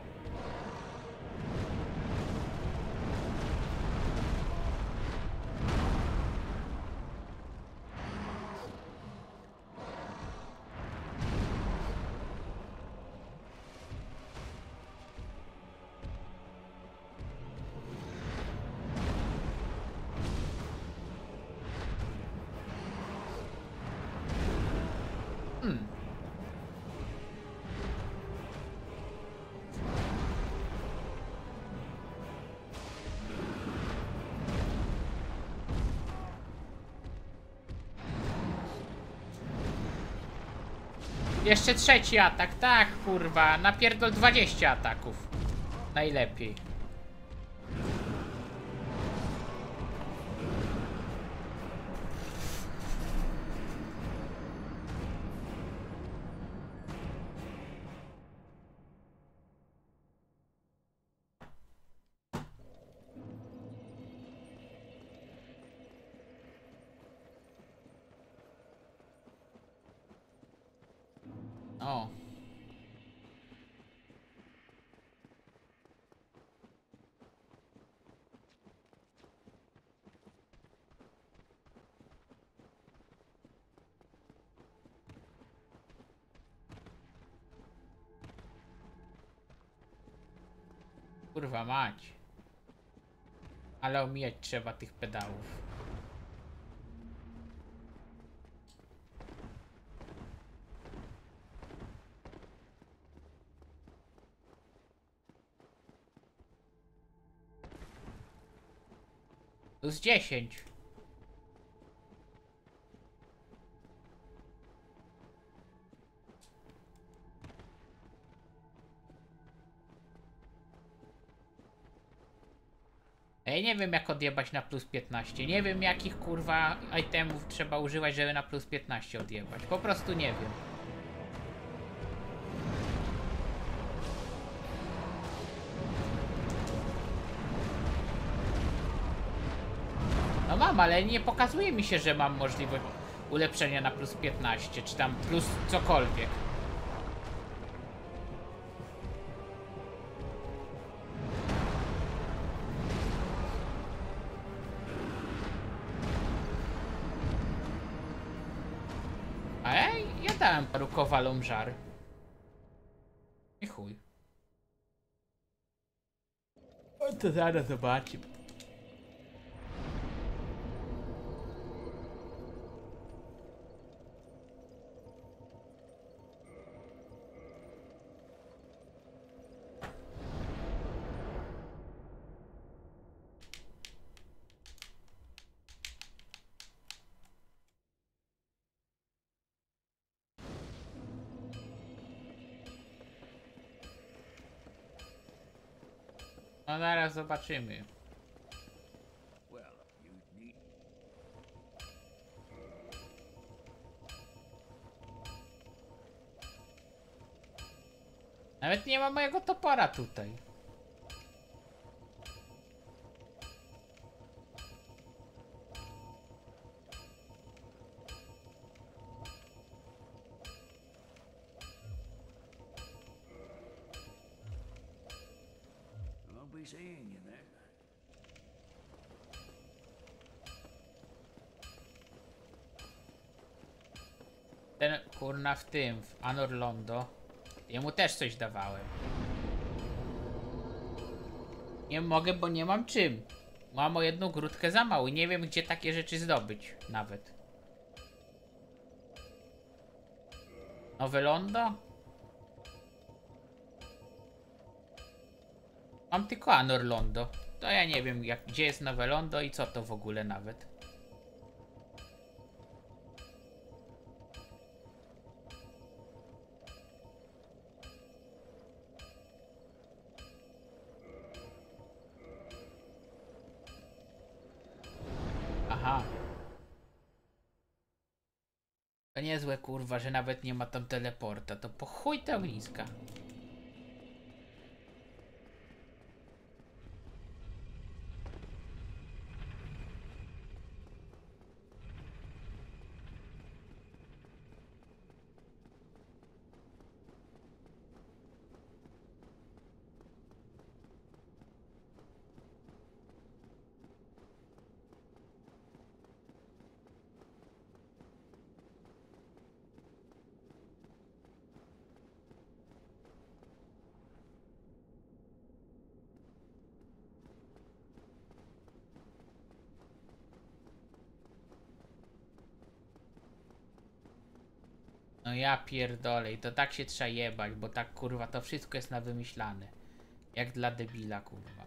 Jeszcze trzeci atak, tak kurwa, napierdol 20 ataków. Najlepiej. O. Kurwa mać. Ale omijać trzeba tych pedałów. Plus 10. Ej, nie wiem jak odjebać na plus 15. Nie wiem jakich kurwa itemów trzeba używać, żeby na plus 15 odjebać. Po prostu nie wiem. No mam, ale nie pokazuje mi się, że mam możliwość ulepszenia na plus 15, czy tam plus cokolwiek. Ej, ja dałem paru kowalom żar. I chuj. O, to zaraz zobaczymy. No zaraz zobaczymy. Nawet nie ma mojego topora tutaj. be seeing you there. Ten kurna w tym, w Anor Londo. Jemu też coś dawałem. Nie mogę, bo nie mam czym. Mam o jedną grudkę za mało i nie wiem, gdzie takie rzeczy zdobyć nawet. Nowe Londo? Mam tylko Anor Londo. To ja nie wiem, gdzie jest Nowe Londo i co to w ogóle nawet. Aha. To niezłe kurwa, że nawet nie ma tam teleporta. To po chuj te ogniska. No ja pierdolę i to tak się trzeba jebać, bo tak kurwa to wszystko jest na wymyślane. Jak dla debila kurwa.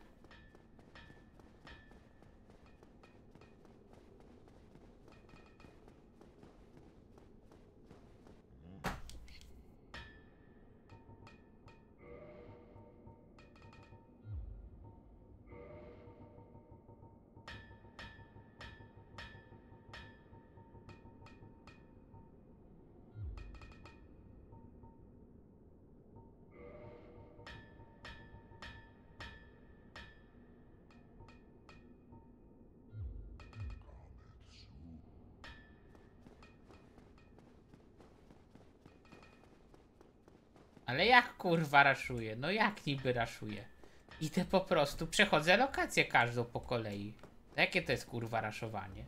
Ale jak kurwa raszuje? No jak niby raszuje? Idę po prostu, przechodzę lokację każdą po kolei. Jakie to jest kurwa raszowanie?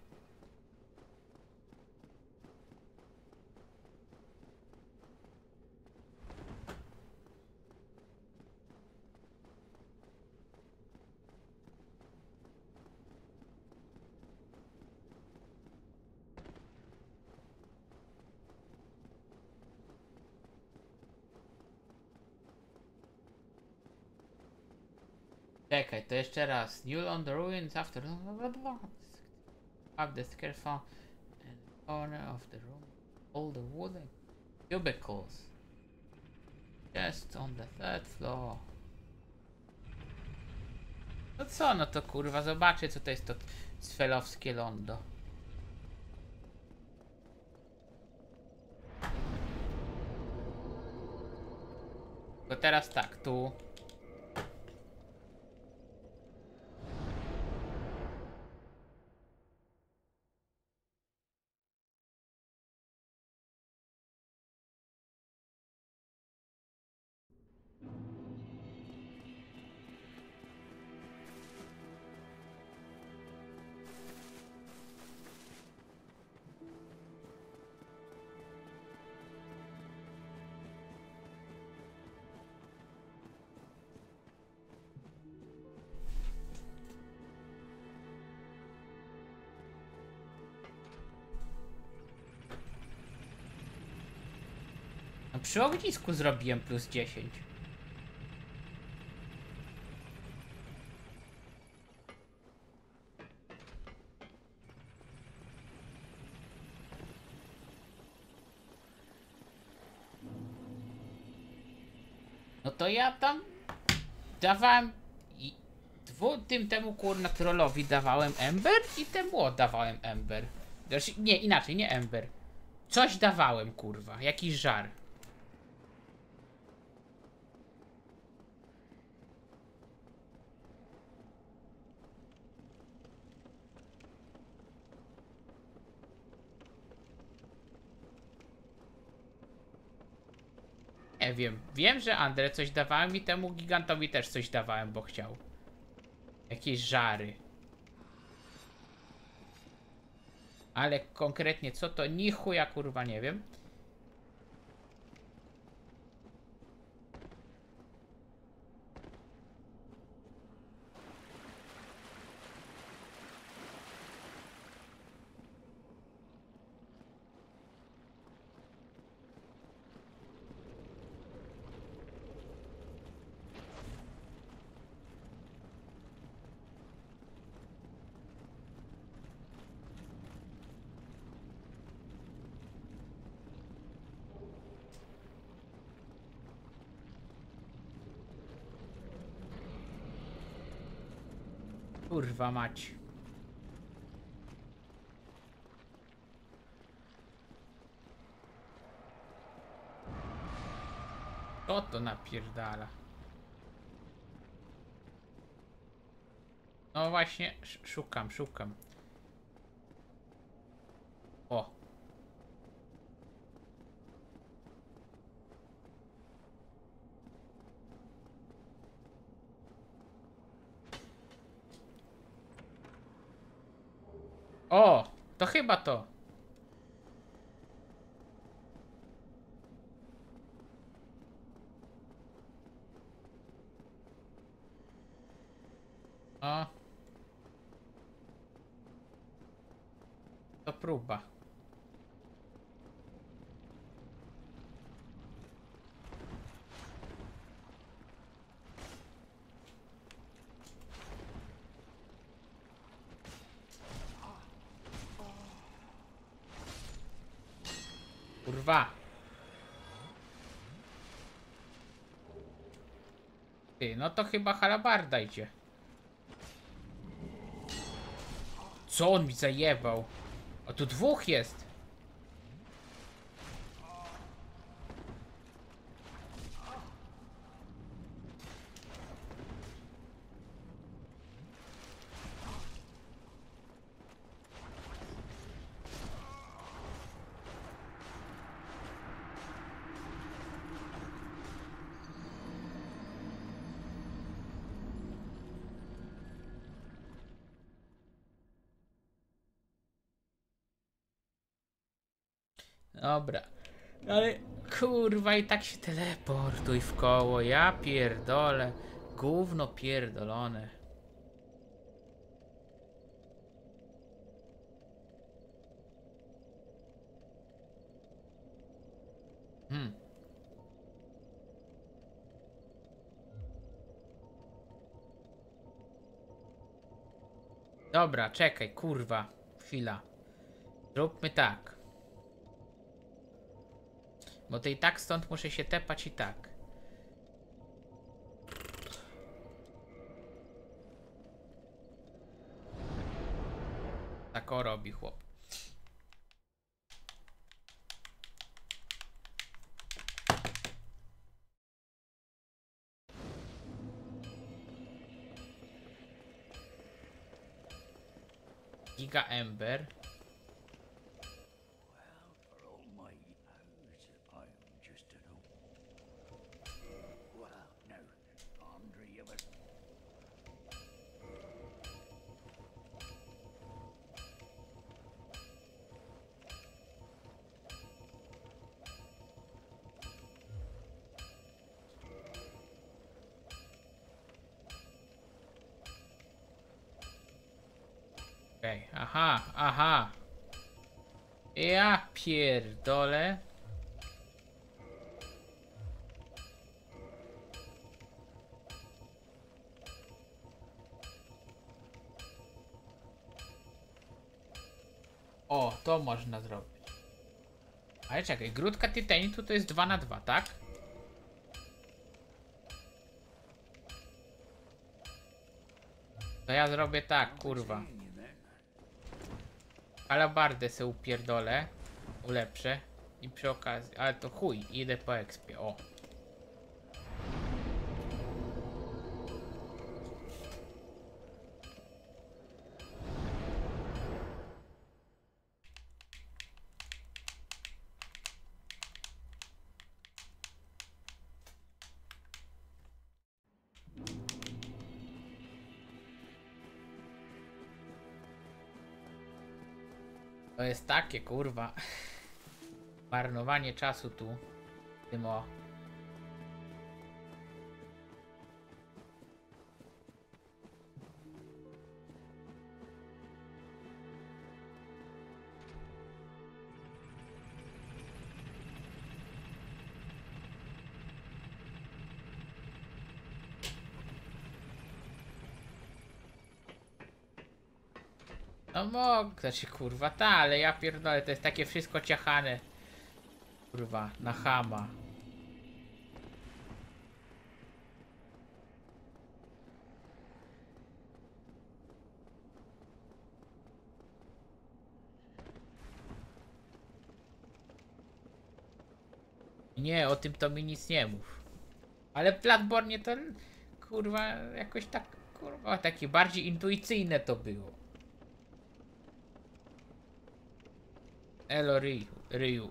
Czekaj, to jeszcze raz. New on the ruins after... Up the scarecrow and the corner of the room. All the wooden cubicles. Just on the third floor. No co, no to kurwa, zobaczę co to jest to sfelowskie londo. To teraz tak, tu... No przy ognisku zrobiłem plus 10. No to ja tam dawałem i tym temu kurna trollowi dawałem Ember i temu oddawałem Ember. Znaczy, nie, inaczej, nie Ember. Coś dawałem kurwa, jakiś żar. Nie wiem, wiem, że Andre coś dawałem i temu gigantowi też coś dawałem, bo chciał. Jakieś żary. Ale konkretnie co to? Ni chuja kurwa nie wiem. Kurwa mać. Co to napierdala? No właśnie, szukam. O. O, to chyba to. O. To próba. Kurwa. Ty, no to chyba halabarda idzie. Co on mi zajebał? O, tu dwóch jest. Dobra. Ale kurwa i tak się teleportuj w koło. Ja pierdolę. Gówno pierdolone. Dobra, czekaj, kurwa. Chwila. Zróbmy tak. Bo to i tak stąd muszę się tepać i tak. Tak o robi chłop. Giga Ember. Okej, aha. Ja pierdolę. O, to można zrobić. Ale czekaj, grudka tytanitu to jest 2 na 2, tak? To ja zrobię tak, kurwa. Alabardę se upierdolę. Ulepszę. I przy okazji... Ale to chuj, idę po expie, o. To jest takie kurwa marnowanie czasu tu. Tym o. No mogę, znaczy kurwa ta, ale ja pierdolę, to jest takie wszystko ciachane. Kurwa, na chama. Nie, o tym to mi nic nie mów. Ale Bloodborne to kurwa jakoś tak, kurwa, takie bardziej intuicyjne to było. Elo Ryu.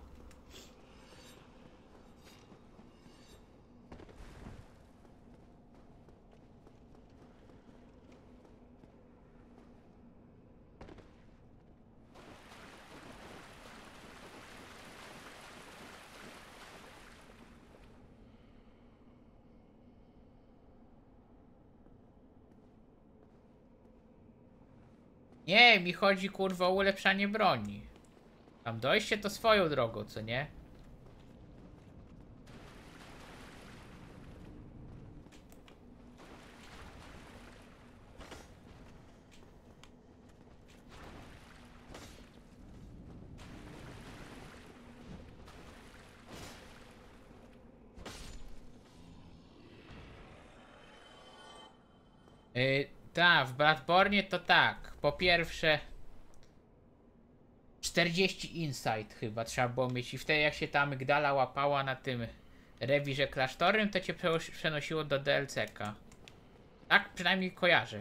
Nie, mi chodzi kurwa o ulepszanie broni. Tam dojście to swoją drogą, co nie? Tak, w Bloodborne to tak. Po pierwsze 40 insight chyba trzeba było mieć i wtedy jak się ta mygdala łapała na tym rewirze klasztorym, to cię przenosiło do DLC-ka. Tak przynajmniej kojarzę.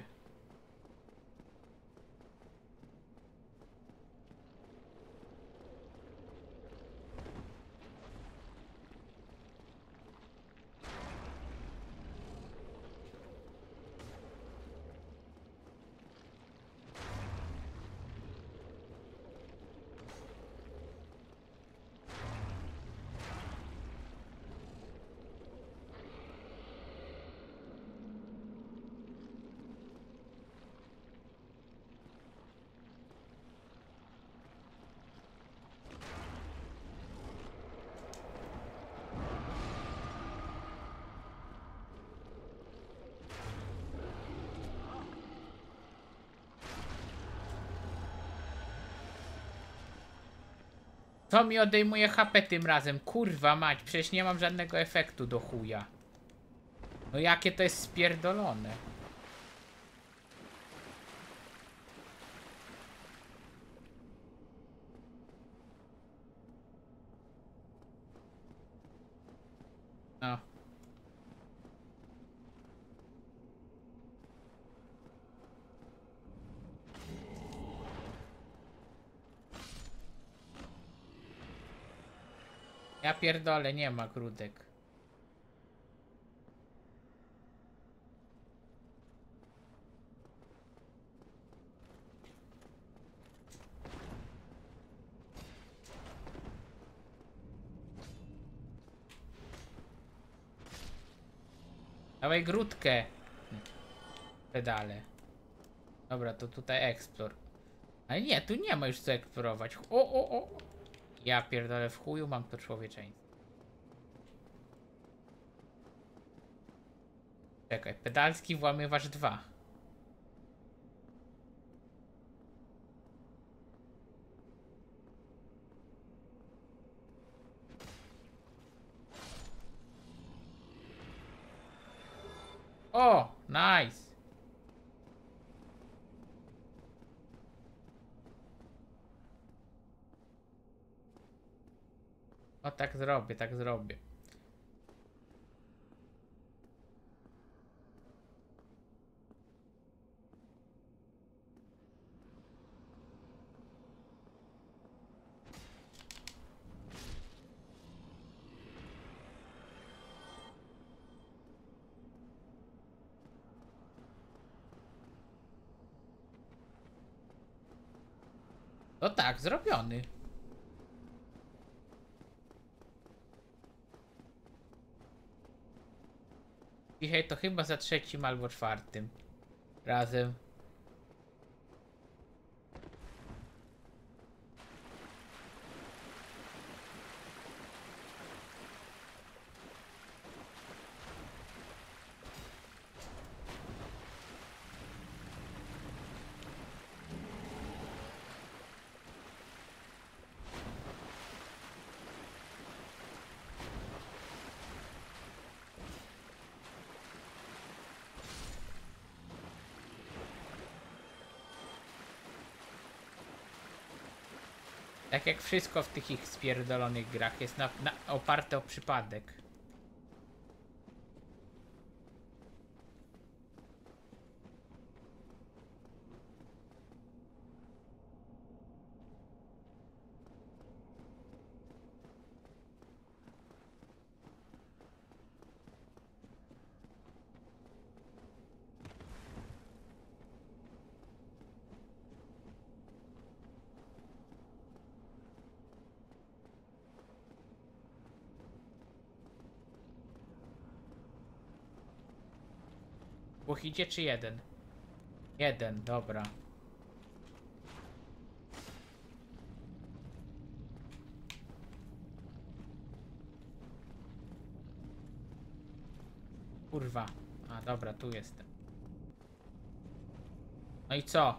To mi odejmuje HP tym razem, kurwa mać, przecież nie mam żadnego efektu do chuja. No jakie to jest spierdolone. No. Ja pierdolę, nie ma grudek. Dawaj grudkę. Pedale. Dobra, to tutaj explore. Ale nie, tu nie ma już co eksplorować. O. Ja pierdolę, w chuju mam to człowieczeństwo. Czekaj, pedalski włamywacz 2. O, nice. O, tak zrobię, tak zrobię. No tak, zrobiony. Dzisiaj to chyba za trzecim albo czwartym razem. Tak jak wszystko w tych ich spierdolonych grach jest oparte o przypadek. Dwóch idzie czy jeden? Jeden, dobra. Kurwa. A dobra, tu jestem. No i co?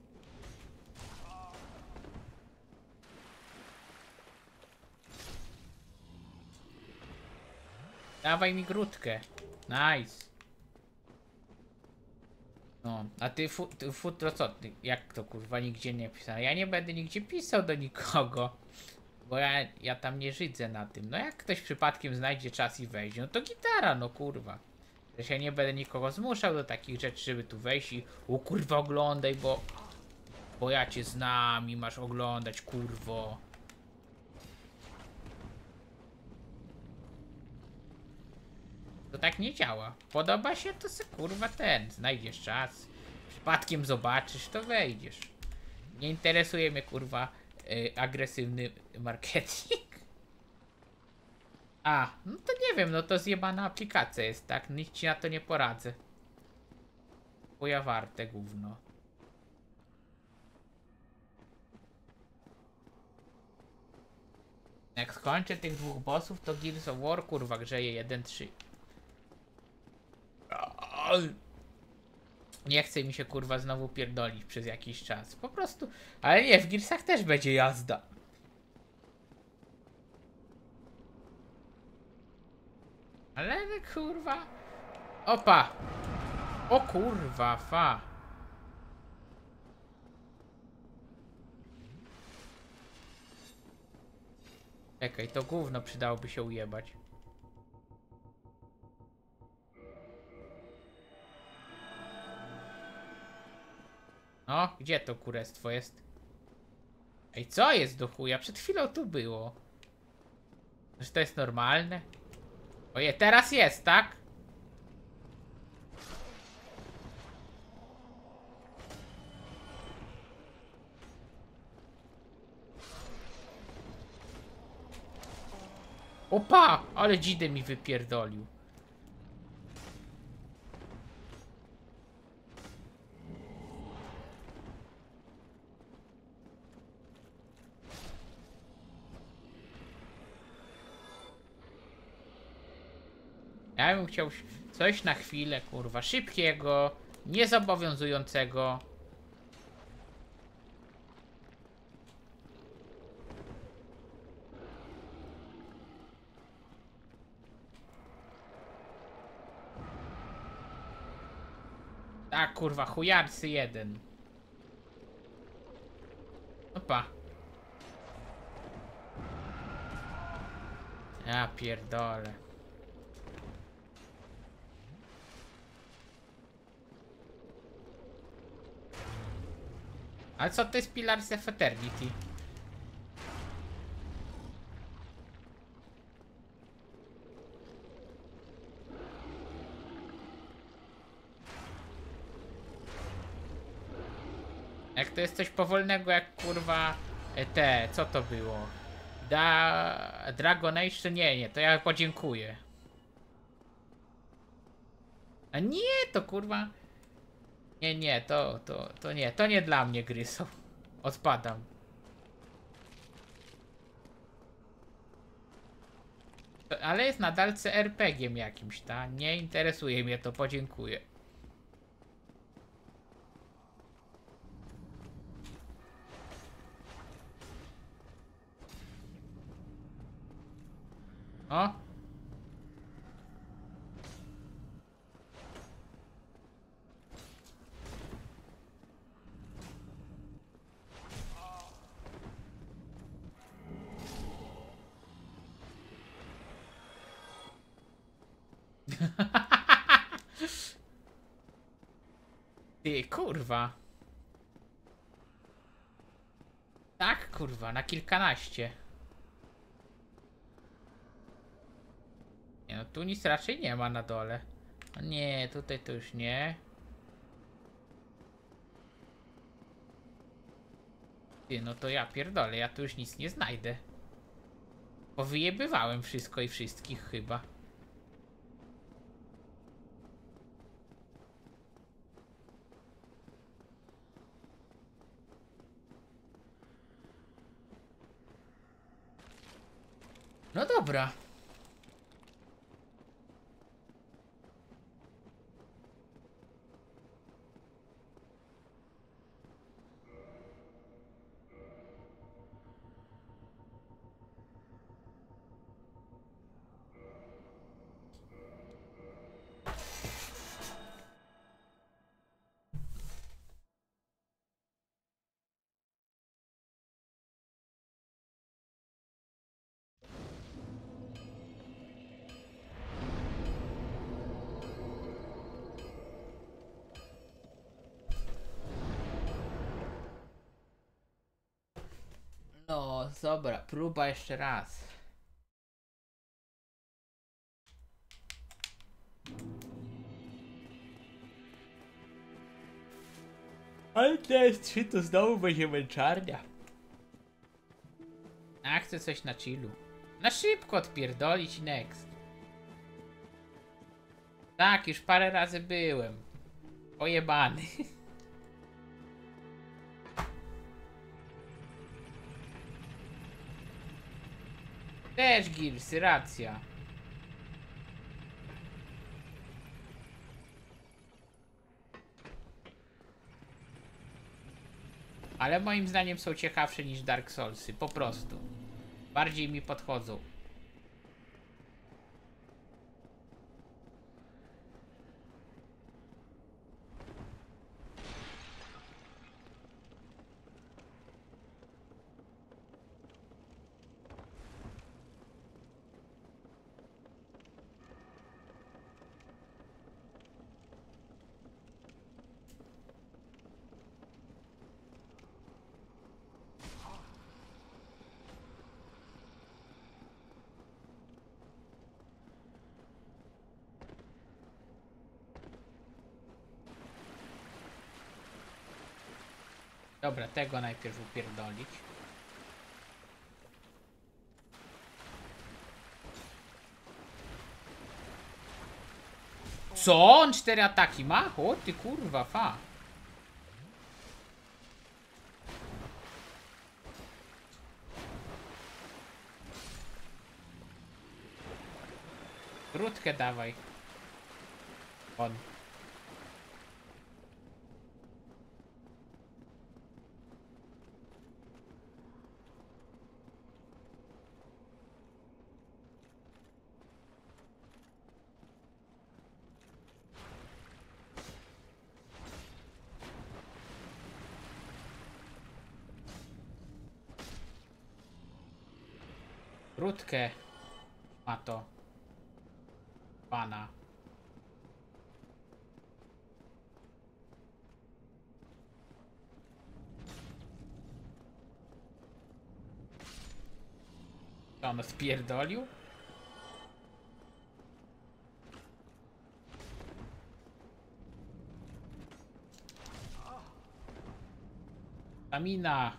Dawaj mi grudkę. Nice. No, a ty futro co? Jak to kurwa nigdzie nie pisałem? Ja nie będę nigdzie pisał do nikogo. Bo ja tam nie żydzę na tym. No jak ktoś przypadkiem znajdzie czas i wejdzie, no to gitara, no kurwa. Też ja nie będę nikogo zmuszał do takich rzeczy, żeby tu wejść i o kurwa oglądaj, bo ja cię znam i masz oglądać, kurwo. To tak nie działa. Podoba się, to se kurwa znajdziesz czas. Przypadkiem zobaczysz, to wejdziesz. Nie interesuje mnie kurwa agresywny marketing. A, no to nie wiem, no to zjebana aplikacja jest, tak? Nic ci na to nie poradzę. Chuja warte gówno. Jak skończę tych dwóch bossów, to Gears of War kurwa grzeje 1.3. Nie chce mi się kurwa znowu pierdolić przez jakiś czas. Po prostu. Ale nie, w Gearsach też będzie jazda. Ale kurwa. Opa. O kurwa, fa. Czekaj, to gówno przydałoby się ujebać. No, gdzie to kurestwo jest? Ej, co jest do chuja? Przed chwilą tu było. Czy to jest normalne? Oje, teraz jest, tak? Opa! Ale dzidę mi wypierdolił. Ja bym chciał coś na chwilę, kurwa, szybkiego, niezobowiązującego. Tak, kurwa, chujarcy jeden. Opa. Ja pierdolę. Ale co to jest Pillars of Eternity? Jak to jest coś powolnego, jak kurwa co to było? Dragonation? Nie, to ja podziękuję. A nie, to kurwa. Nie, to nie dla mnie gry są. Odpadam. Ale jest nadal CRPG-iem jakimś, ta? Nie interesuje mnie to, podziękuję. O! Ty, kurwa. Tak, kurwa, na kilkanaście. Nie no, tu nic raczej nie ma na dole. O nie, tutaj to już nie. Ty, no to ja pierdolę, ja tu już nic nie znajdę. Bo wyjebywałem wszystko i wszystkich chyba. No dobra. No, dobra, próba jeszcze raz. Ale TS3 to znowu będzie męczarnia. A chcę coś na chillu. Na szybko odpierdolić i next. Tak, już parę razy byłem. Pojebany. Też Gearsy, racja. Ale moim zdaniem są ciekawsze niż Dark Soulsy, po prostu. Bardziej mi podchodzą. Dobra, tego najpierw upierdolić. Co? On 4 ataki ma? O ty kurwa, fa. Krótkę dawaj. On. Krótkę ma to. Pana. Co on spierdolił? Stamina.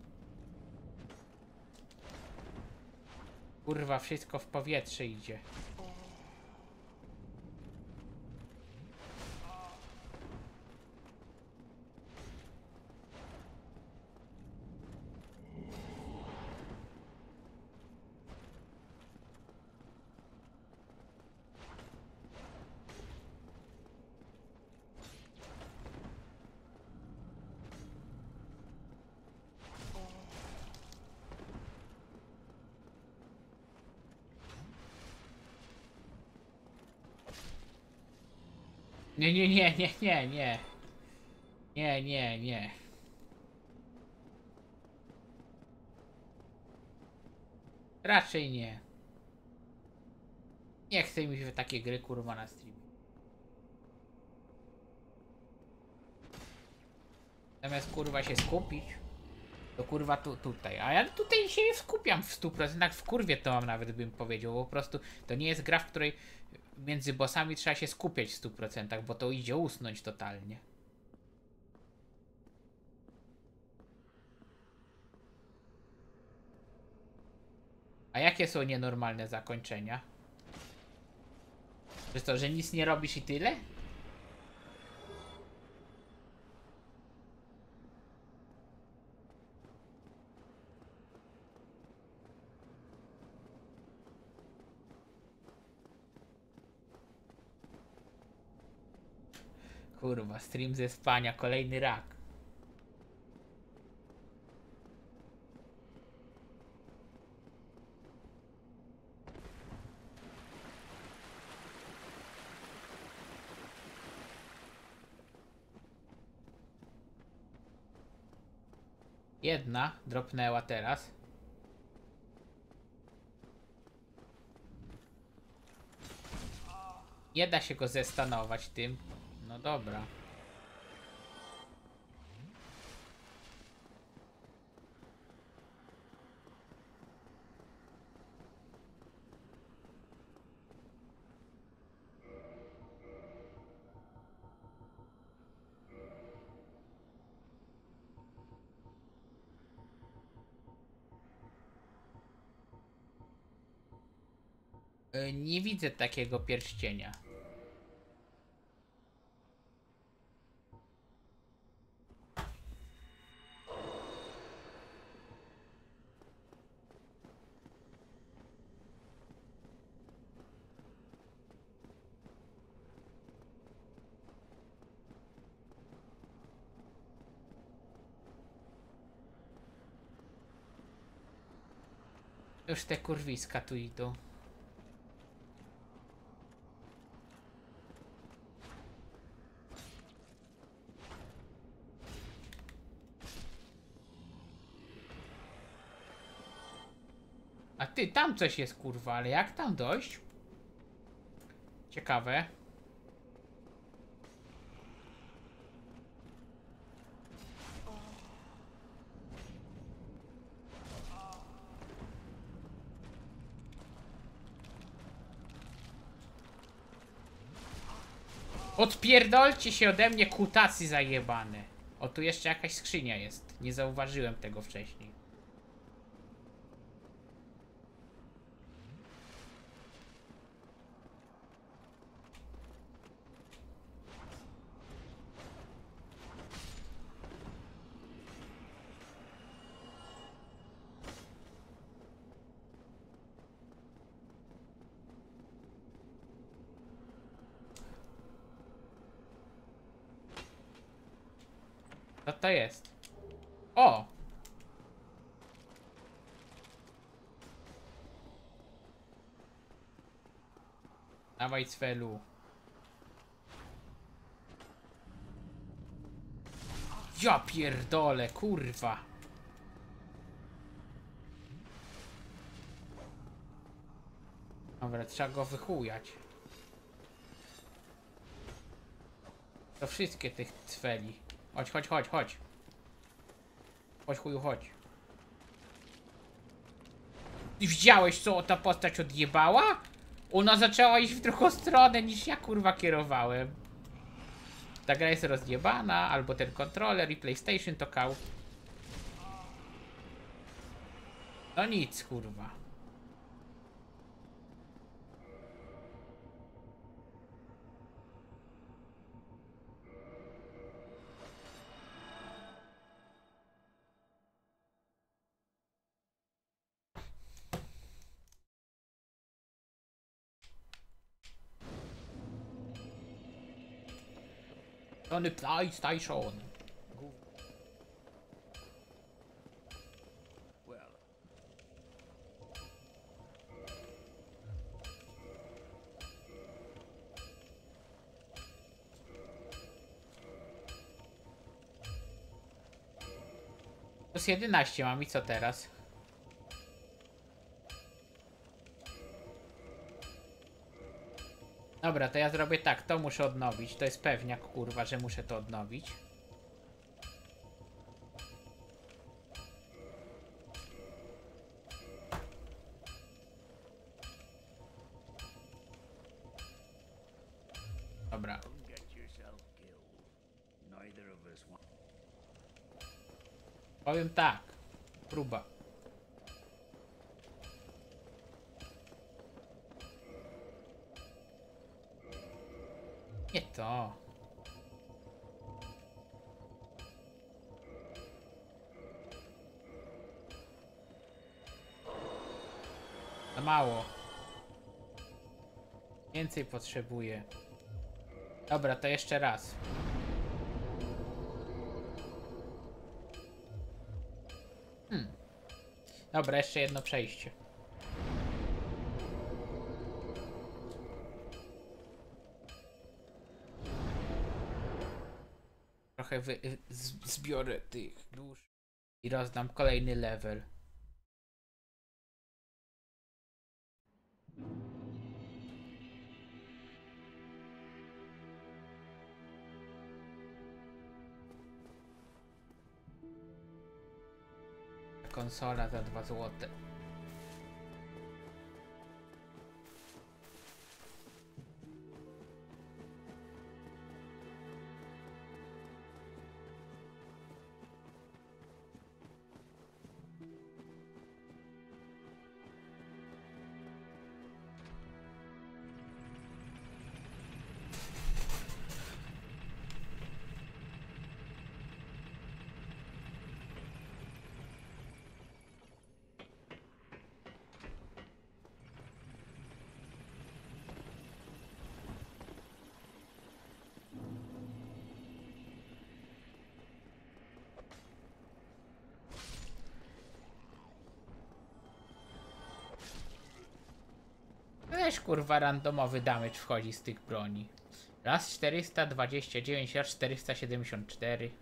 Kurwa, wszystko w powietrze idzie. Nie, nie, nie, nie, nie, nie. Nie, nie, nie. Raczej nie. Nie chce mi się takie gry kurwa na streamie. Zamiast kurwa się skupić, to kurwa tutaj. A ja tutaj się nie skupiam w 100%. W kurwie to mam nawet bym powiedział. Po prostu to nie jest gra, w której między bossami trzeba się skupiać w 100%, bo to idzie usnąć totalnie. A jakie są nienormalne zakończenia? Że to, że nic nie robisz i tyle? Kurwa, stream ze spania, kolejny rak. Jedna dropnęła teraz. Nie da się go zestanować tym. No dobra. Nie widzę takiego pierścienia. Już te kurwiska tu idą. A ty, tam coś jest kurwa, ale jak tam dojść? Ciekawe. Odpierdolcie się ode mnie, kutacy zajebane. O, tu jeszcze jakaś skrzynia jest. Nie zauważyłem tego wcześniej. Co to jest? O! Dawaj cfelu. Ja pierdolę, kurwa. Dobra, trzeba go wychujać. To wszystkie tych cfeli. Chodź, chodź, chodź, chodź. Chodź, chuju, chodź. I widziałeś, co ta postać odjebała? Ona zaczęła iść w drugą stronę, niż ja kurwa kierowałem. Ta gra jest rozjebana, albo ten kontroler i PlayStation to kał. No nic, kurwa. Sony PlayStation. Plus 11 mam i co teraz? Dobra, to ja zrobię tak, to muszę odnowić. To jest pewniak, kurwa, że muszę to odnowić. Dobra. Powiem tak. Próba. Nie to. Za mało. Więcej potrzebuję. Dobra, to jeszcze raz. Dobra, jeszcze jedno przejście. Trochę zbiorę tych dusz i rozdam kolejny level. Konsola za 2 złote. Weź kurwa randomowy damage wchodzi z tych broni. Raz 429, raz 474.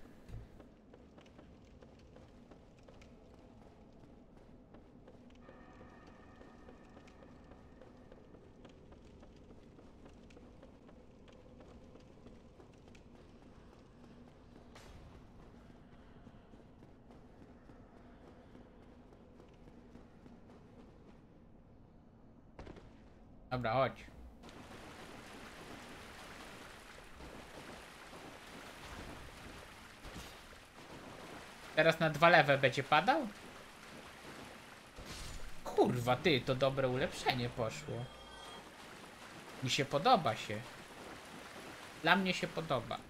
Dobra, chodź. Teraz na 2 lewe będzie padał? Kurwa, ty, to dobre ulepszenie poszło. Mi się podoba się. Dla mnie się podoba.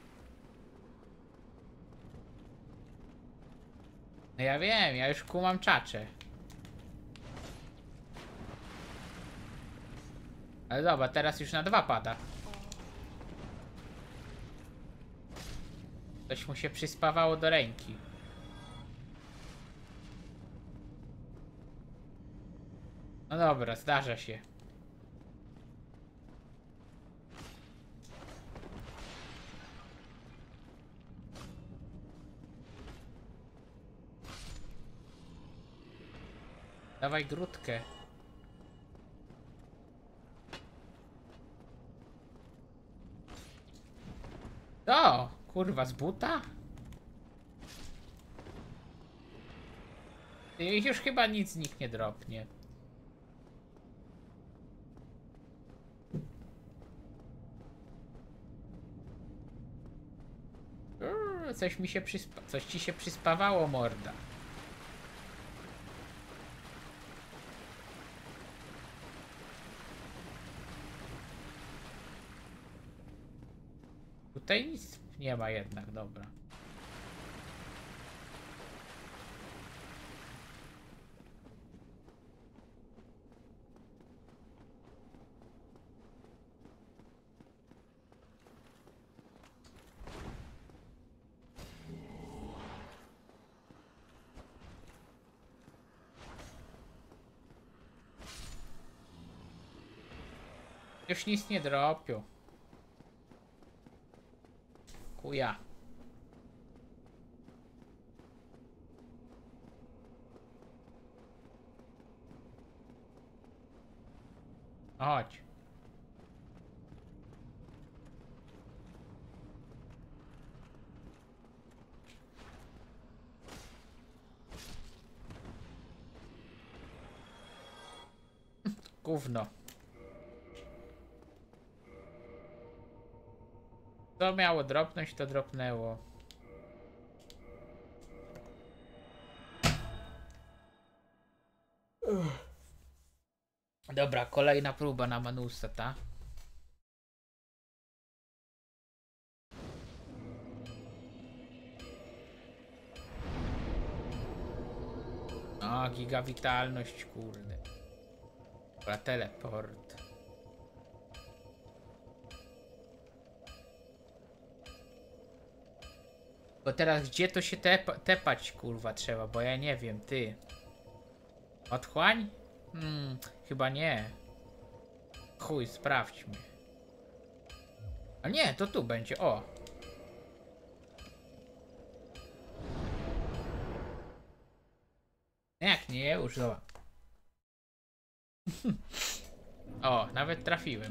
No ja wiem, ja już kumam czacze. Ale dobra, teraz już na 2 pada. Coś mu się przyspawało do ręki. No dobra, zdarza się. Dawaj grudkę. O, kurwa, z buta? Już chyba nic z nich nie dropnie. Coś mi się coś ci się przyspawało, morda. tutaj nic nie ma jednak, dobra. Już nic nie dropią. Kuja. Chodź. Gówno. Co miało dropnąć, to dropnęło. Dobra, kolejna próba na Manusa, ta? O, gigawitalność, kurde. Dobra, teleport. Bo teraz gdzie to się tepać, kurwa, trzeba, bo ja nie wiem, ty. Otchłań? Chyba nie. Chuj, sprawdźmy. A nie, to tu będzie, o. Jak nie, już dobra. O, nawet trafiłem.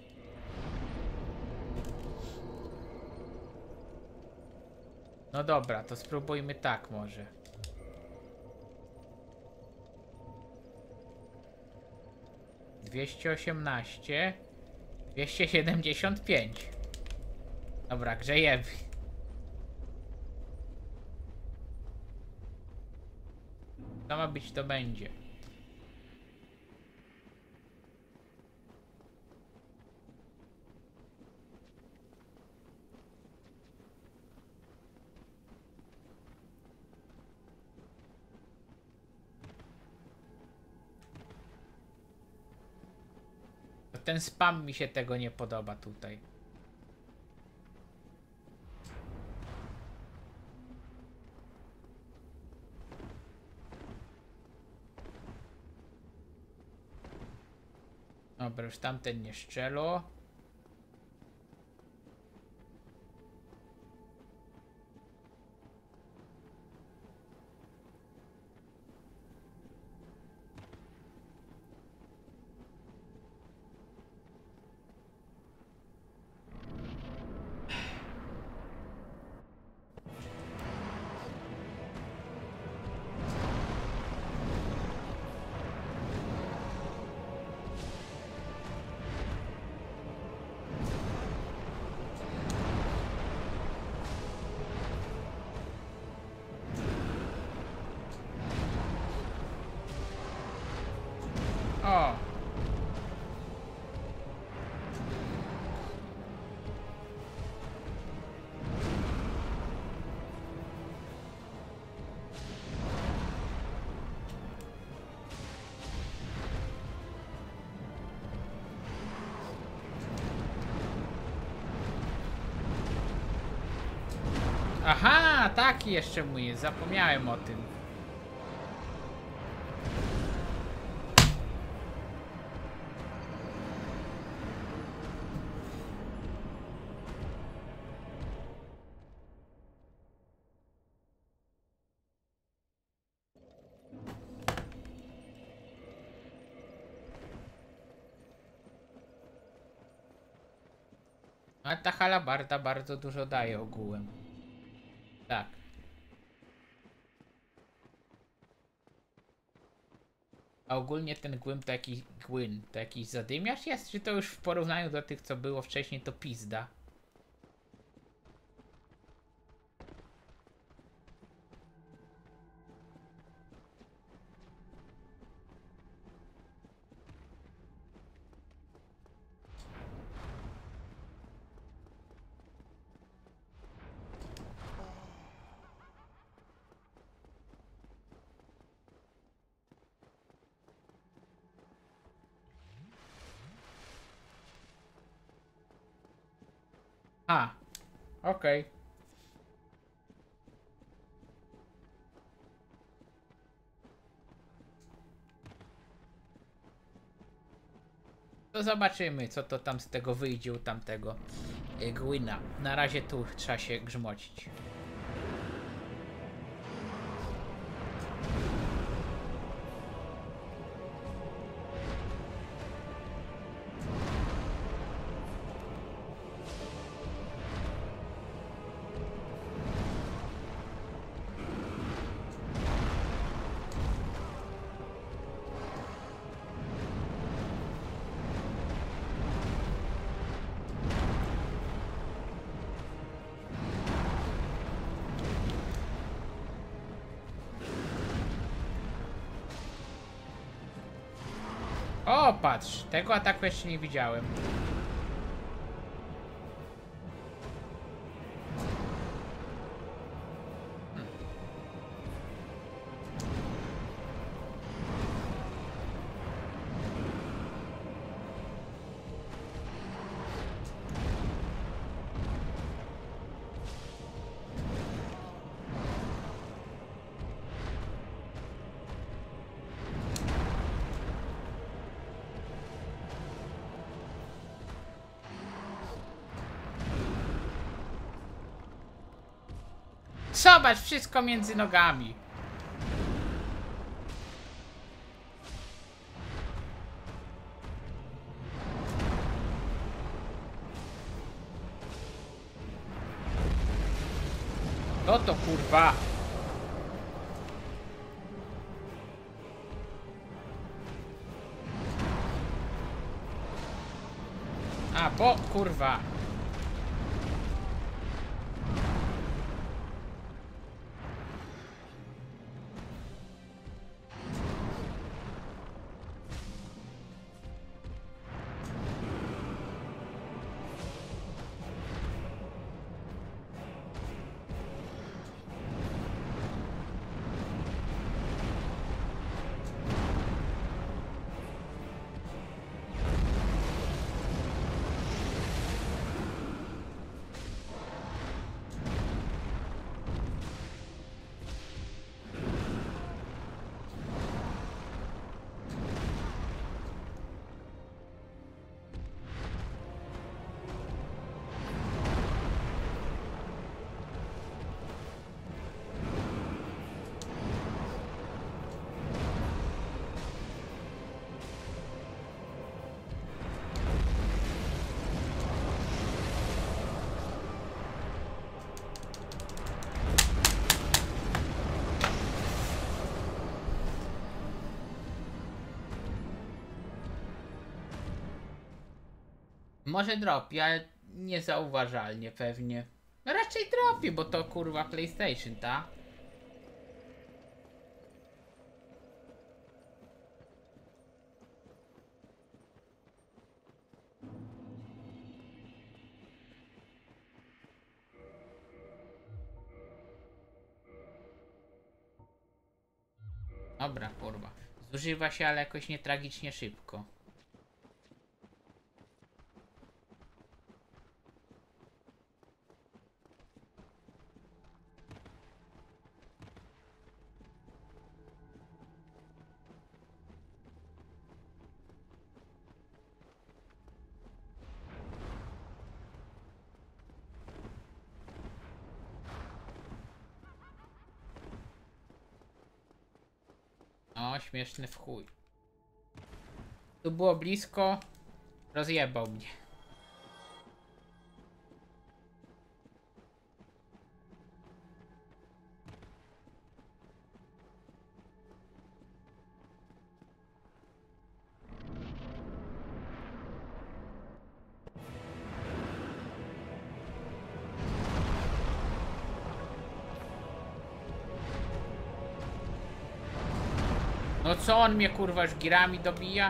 No dobra, to spróbujmy tak może. ...218... ...275. Dobra, grzejemy. Co ma być, to będzie. Ten spam mi się tego nie podoba tutaj. Dobra, już tamten nie szczelo. O! Aha, taki jeszcze mój jest, zapomniałem o tym. A ta halabarda bardzo dużo daje ogółem. Tak. A ogólnie ten głyn to jakiś zadymiarz jest? Czy to już w porównaniu do tych, co było wcześniej, to pizda? A, okej. To zobaczymy, co to tam z tego wyjdzie u tamtego Gwina. Na razie tu trzeba się grzmocić. O, patrz, tego ataku jeszcze nie widziałem. Zobacz, wszystko między nogami. No to kurwa. A, bo kurwa. Może dropi, ale niezauważalnie pewnie. No raczej dropi, bo to kurwa PlayStation, ta? Dobra, kurwa. Zużywa się, ale jakoś nie tragicznie szybko. O, śmieszny w chuj. Tu było blisko. Rozjebał mnie. No co on mnie kurwa żgirami dobija?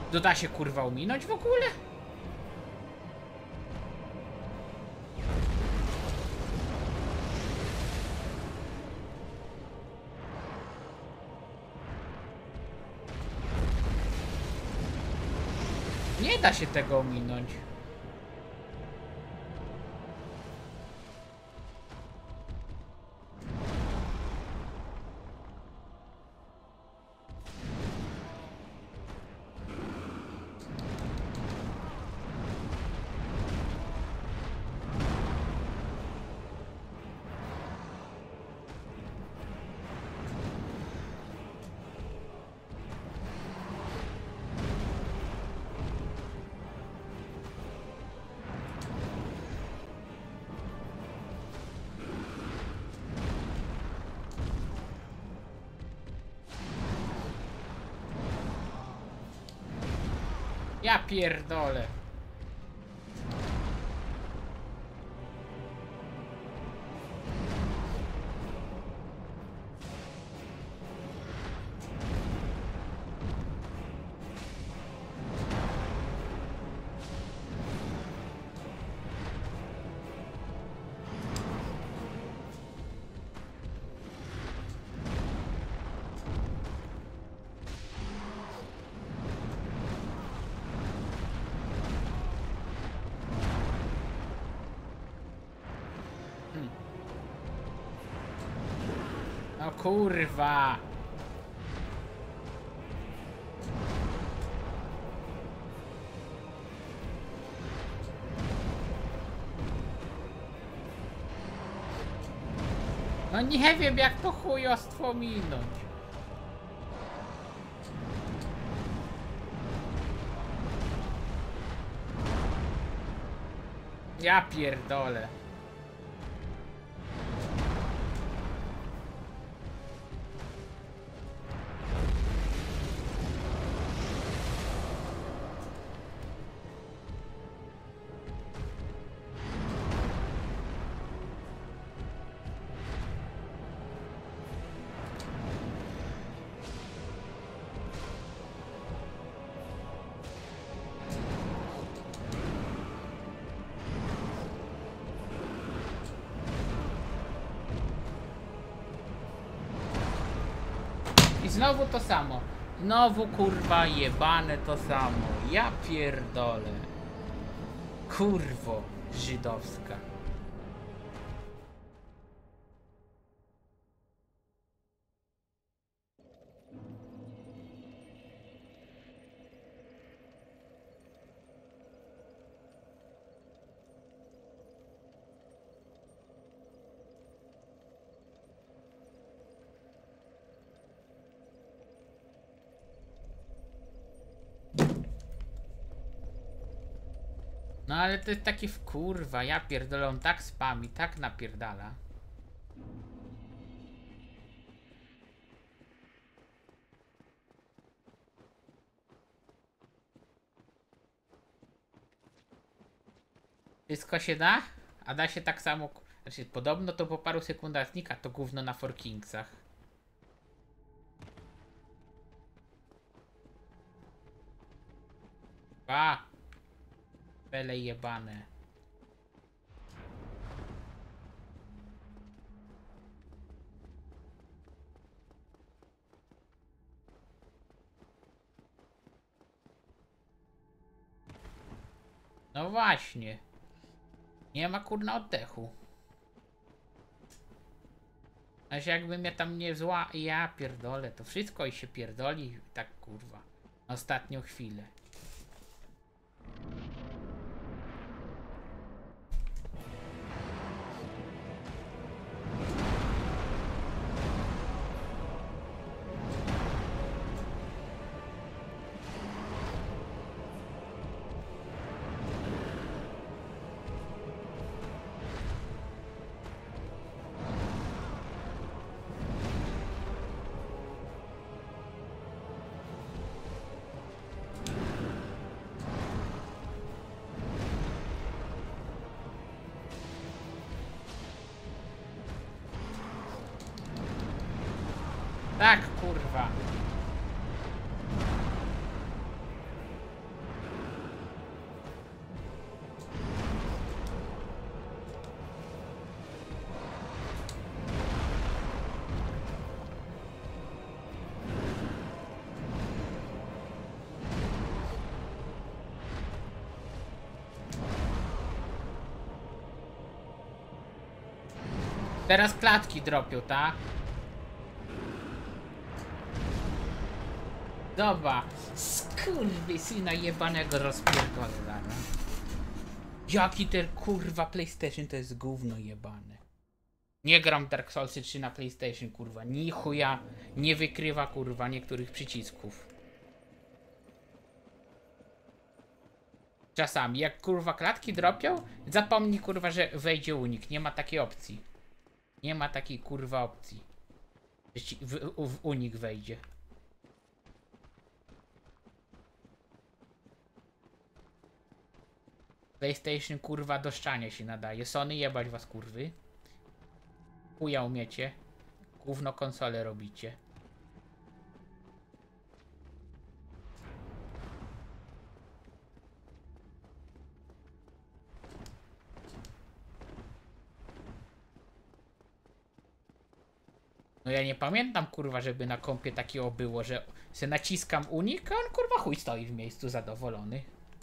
To da się kurwa ominąć w ogóle? Nie da się tego ominąć. Ja pierdolę. No kurwa. No nie wiem jak to chujostwo minąć. Ja pierdolę. I znowu to samo. Znowu kurwa jebane to samo. Ja pierdolę. Kurwo żydowska. No ale to jest taki kurwa, ja pierdolę, on tak spami, tak napierdala. Wszystko się da? A da się tak samo, znaczy podobno to po paru sekundach znika to gówno na Four Kingsach. A! Bele jebane. No właśnie. Nie ma kurna oddechu. Aż jakby mnie tam nie zła... Ja pierdolę, to wszystko i się pierdoli tak kurwa. Na ostatnią chwilę. Tak, kurwa. Teraz klatki dropią, tak? Dobra. Skurwysyna jebanego rozpierdolę. Jaki ten kurwa PlayStation to jest gówno jebane. Nie gram Dark Soulsy 3 na PlayStation, kurwa. Ni chuja nie wykrywa, kurwa, niektórych przycisków. Czasami, jak kurwa klatki dropią, zapomnij kurwa, że wejdzie unik. Nie ma takiej opcji. Nie ma takiej kurwa opcji. Że ci w unik wejdzie. PlayStation kurwa do szczania się nadaje. Sony jebać was kurwy. Chuja umiecie. Gówno konsole robicie. No ja nie pamiętam kurwa, żeby na kompie takiego było, że se naciskam unik, a on kurwa chuj stoi w miejscu zadowolony.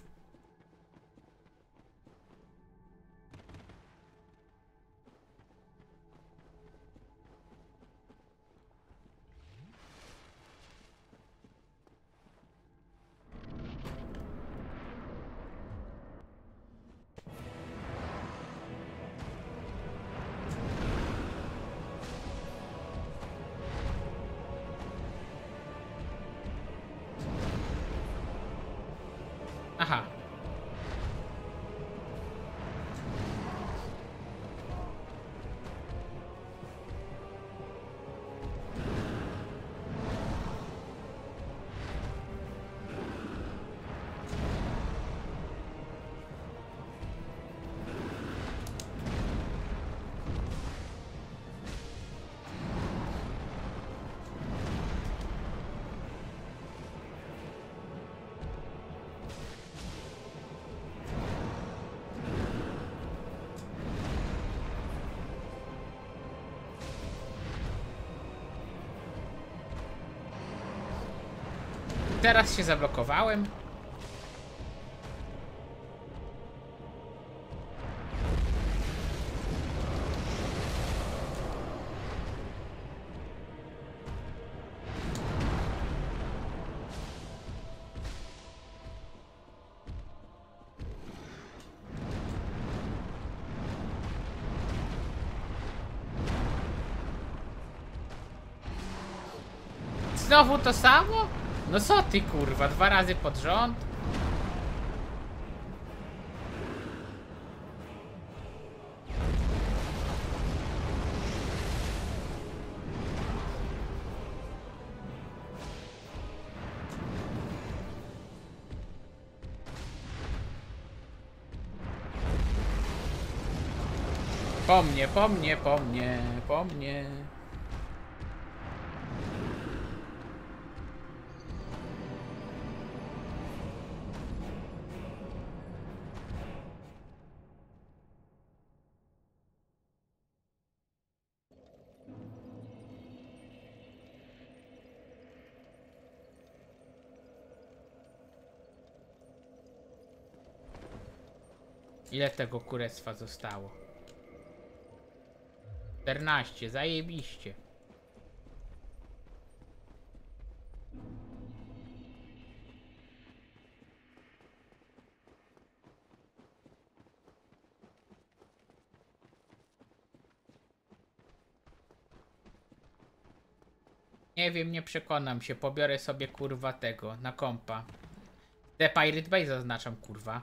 Aha. Teraz się zablokowałem. Znowu to samo? No co ty kurwa, 2 razy pod rząd? Po mnie, po mnie, po mnie, po mnie. Ile tego kurestwa zostało? 14, zajebiście. Nie wiem, nie przekonam się. Pobiorę sobie kurwa tego na kompa. The Pirate Bay zaznaczam kurwa.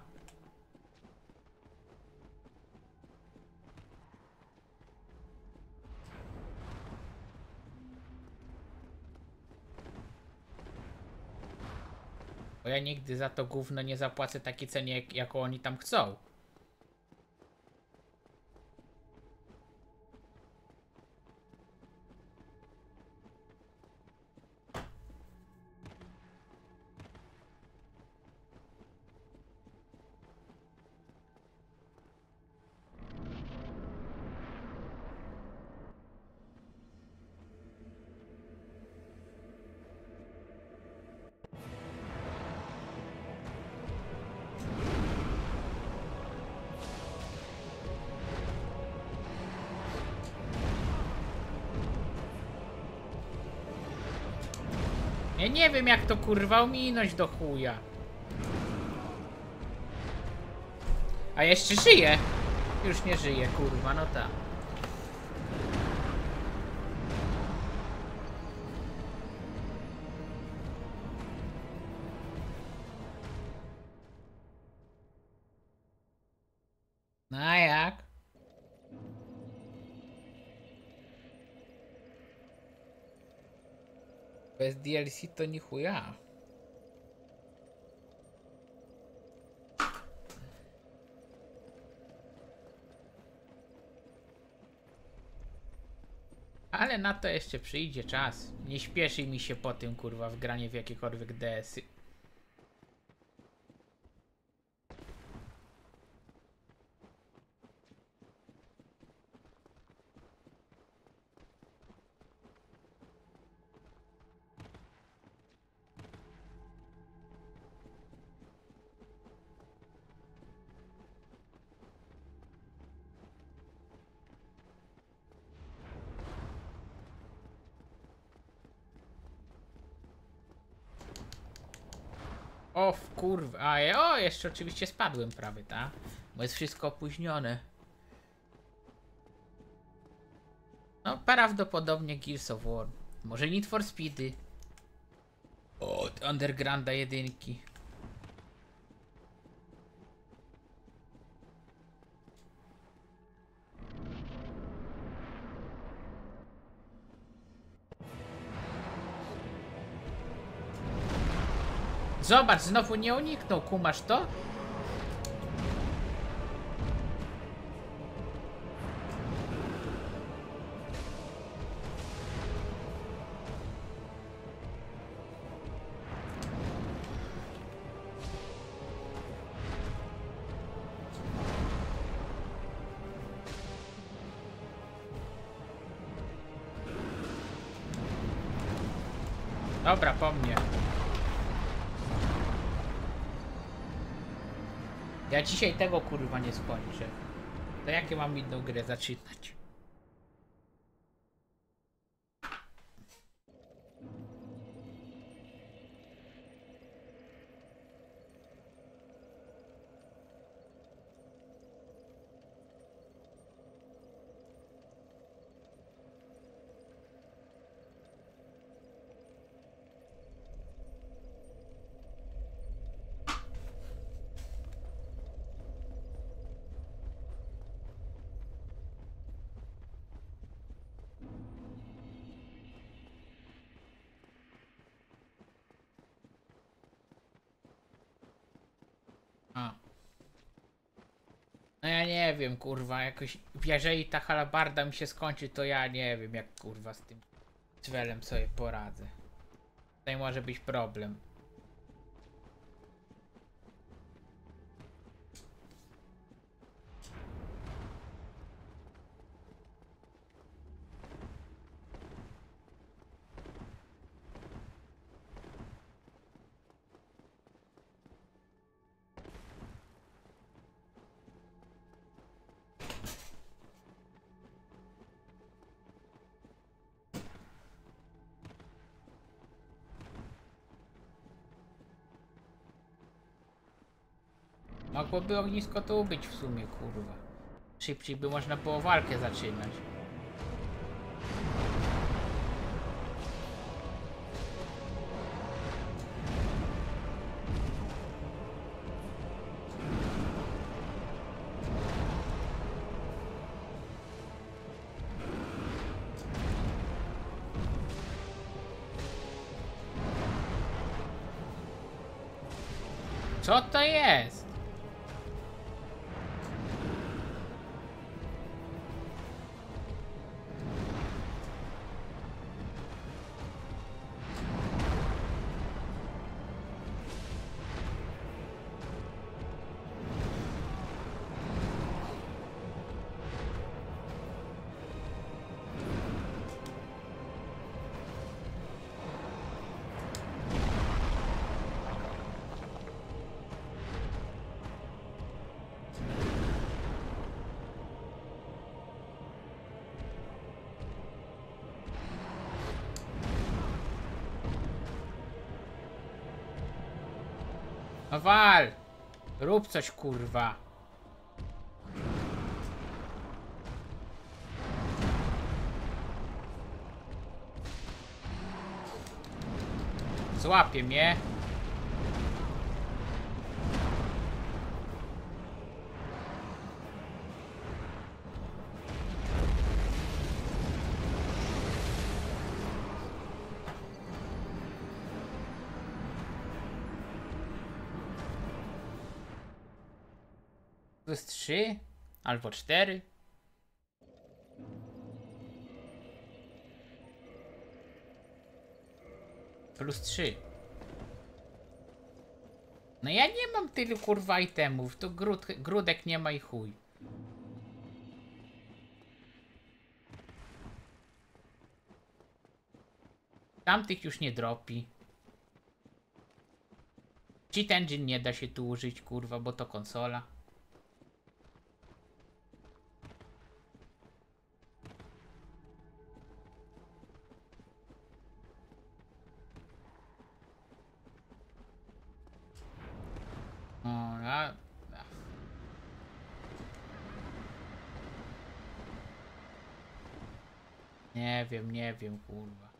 Bo ja nigdy za to gówno nie zapłacę takiej cenie, jaką oni tam chcą. Ja nie wiem jak to kurwa ominąć do chuja. A jeszcze żyje. Już nie żyje kurwa, no tak. No a jak? Bez DLC to ni chuja. Ale na to jeszcze przyjdzie czas. Nie śpieszy mi się po tym kurwa w granie w jakiekolwiek DS-y. O kurwa, o jeszcze oczywiście spadłem prawie, tak? Bo jest wszystko opóźnione. No prawdopodobnie Gears of War. Może Need for Speedy. Od Undergrounda 1. Zobacz, znowu nie uniknął, kumasz to? Dobra, po mnie. Ja dzisiaj tego kurwa nie skończę. To jakie mam inną grę zaczynać? A. No ja nie wiem, kurwa, jakoś, jeżeli ta halabarda mi się skończy, to ja nie wiem, jak kurwa z tym cwelem sobie poradzę. Tutaj może być problem. Mogłoby ognisko tu być w sumie, kurwa. Szybciej by można było walkę zaczynać. Co to jest? No wal! Rób coś, kurwa. Złapie mnie. Plus 3 albo 4. Plus 3. No ja nie mam tylu kurwa itemów. Tu grudek nie ma i chuj. Tamtych już nie dropi. Cheat engine nie da się tu użyć, kurwa, bo to konsola. O, nie wiem, kurwa.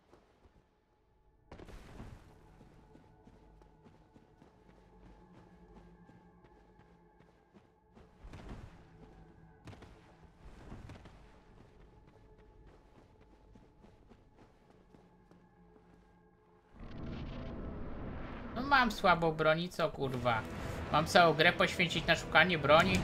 No mam słabą broni, co kurwa? Mam całą grę poświęcić na szukanie broni?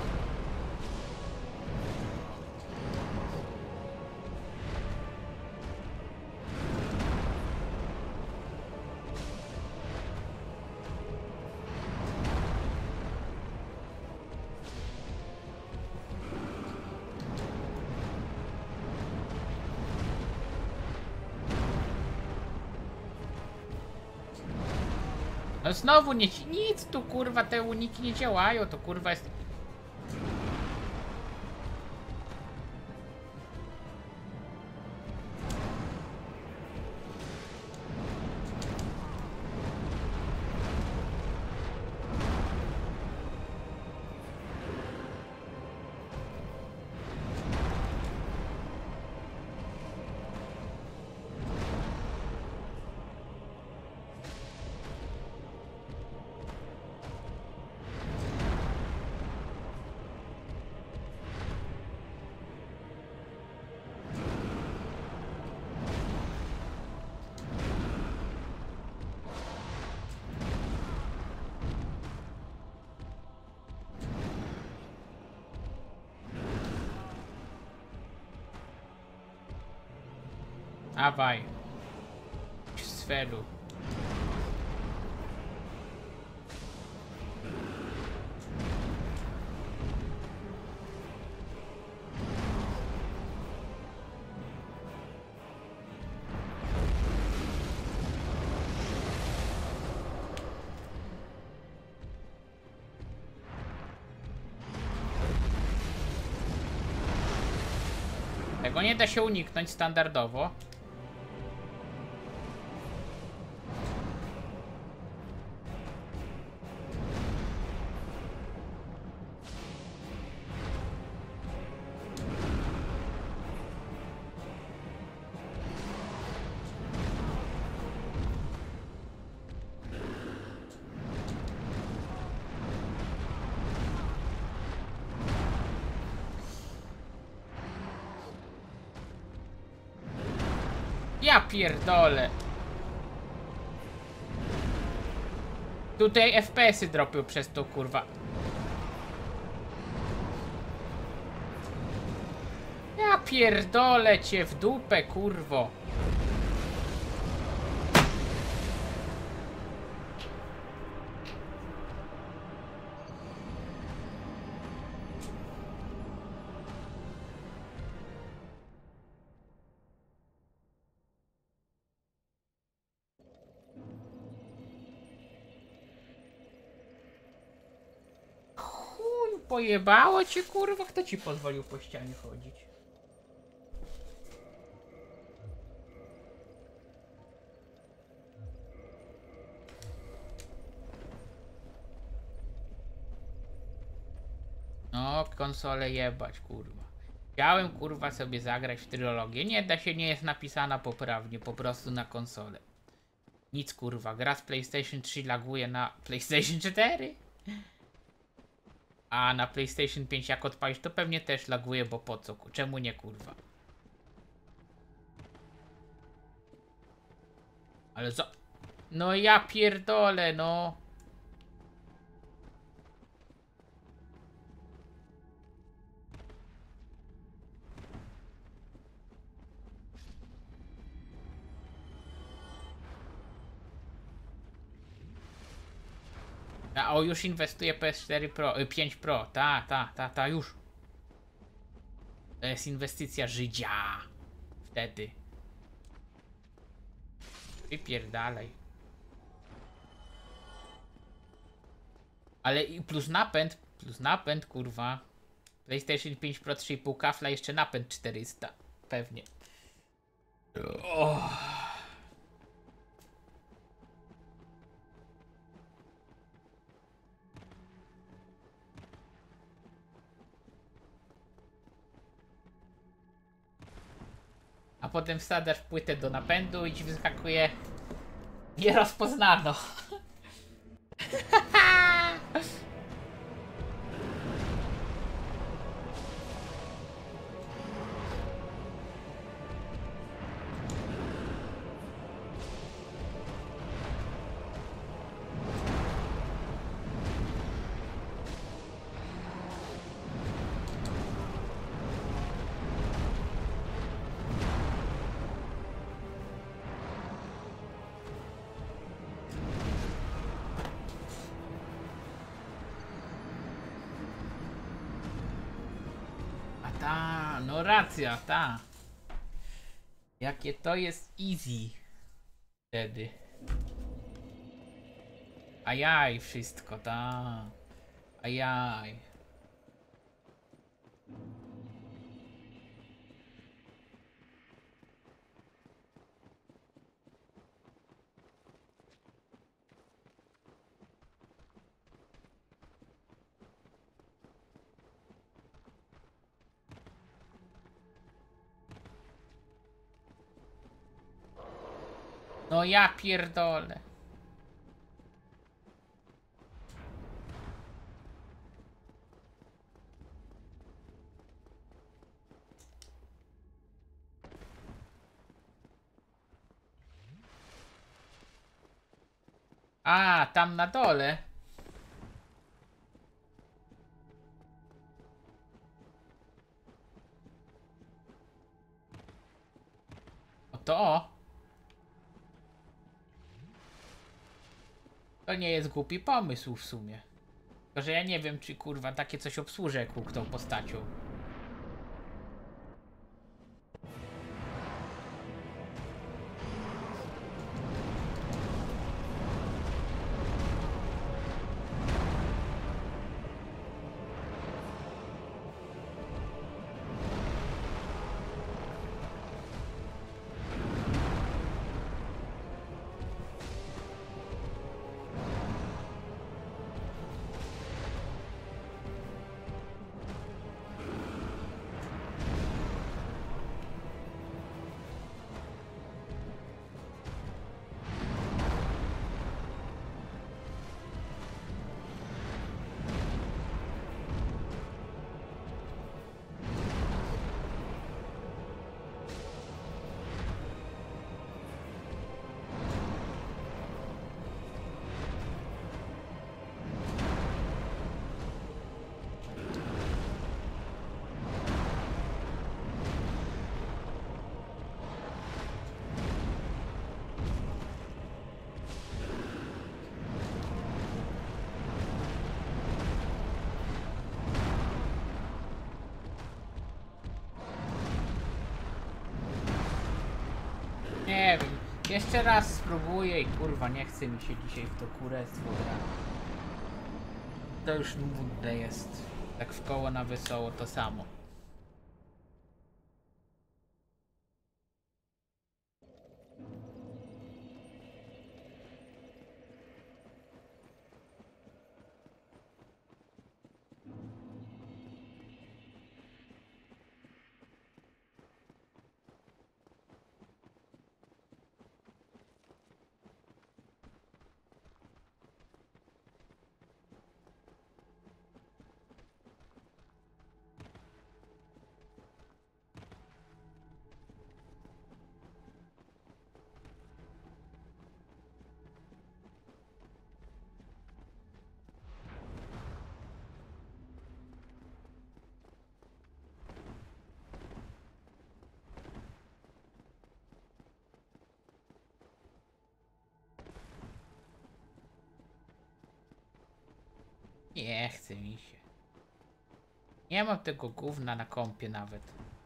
No znowu nic tu kurwa, te uniki nie działają, to kurwa jest... Dawaj. Z felu. Tego nie da się uniknąć standardowo. Ja pierdolę. Tutaj FPS-y dropił przez to, kurwa. Ja pierdolę cię w dupę, kurwo. Pojebało cię, kurwa? Kto ci pozwolił po ścianie chodzić? No, konsolę jebać, kurwa. Chciałem, kurwa, sobie zagrać w trylogię. Nie da się, nie jest napisana poprawnie, po prostu na konsolę. Nic, kurwa. Gra z PlayStation 3 laguje na PlayStation 4. A na PlayStation 5 jak odpalisz, to pewnie też laguje, bo po co? Czemu nie, kurwa? Ale za... No ja pierdolę, no. O, już inwestuję PS4 Pro, 5 Pro. Ta, już. To jest inwestycja życia. Wtedy. Wypierdalaj. Ale i plus napęd, kurwa. PlayStation 5 Pro 3,5 kafla, jeszcze napęd 400. Pewnie. Oh. A potem wsadzasz płytę do napędu i ci wyskakuje nie rozpoznano. No racja, ta. Jakie to jest easy. Wtedy. Ajaj, wszystko, ta. Ajaj. No ja pierdolę. A, tam na dole. O to. To nie jest głupi pomysł w sumie. Tylko, że ja nie wiem, czy kurwa takie coś obsłużę, jak tą postacią. Nie wiem. Jeszcze raz spróbuję i kurwa nie chce mi się dzisiaj w to kurestwo grać. To już nudne jest. Tak w koło na wesoło to samo. Nie chce mi się. Nie mam tego gówna na kompie nawet.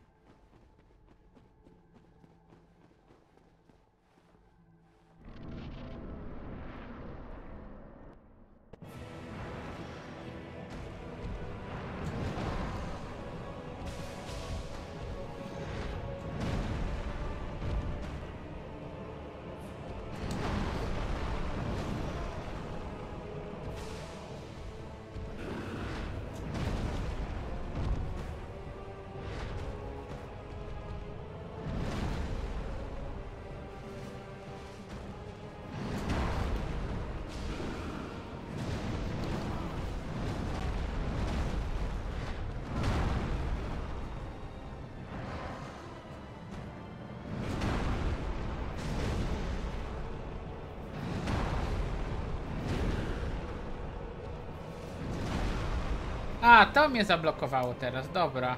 A, to mnie zablokowało teraz, dobra.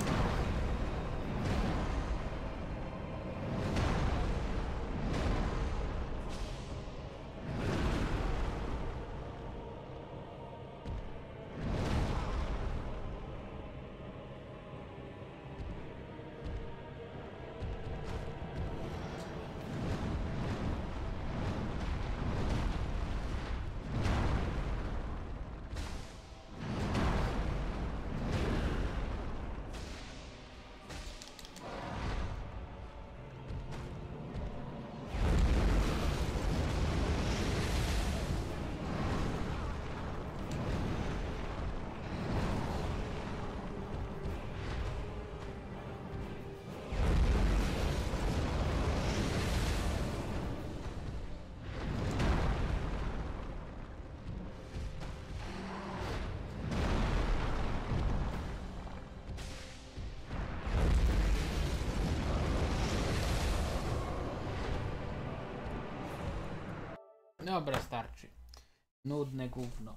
Dobra, starczy. Nudne gówno.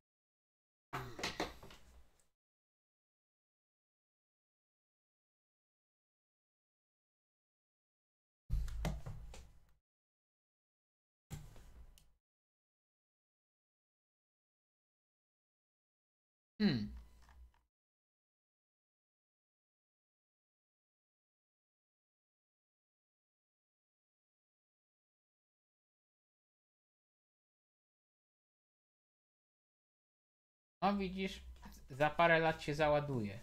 Hmm. No widzisz, za parę lat się załaduje.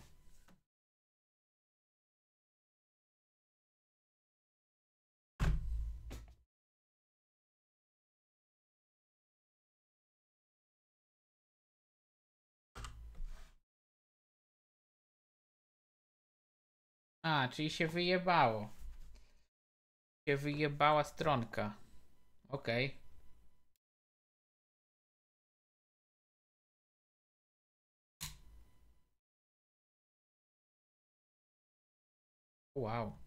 A, czyli się wyjebało. Się wyjebała stronka. Okej. Okay. Wow.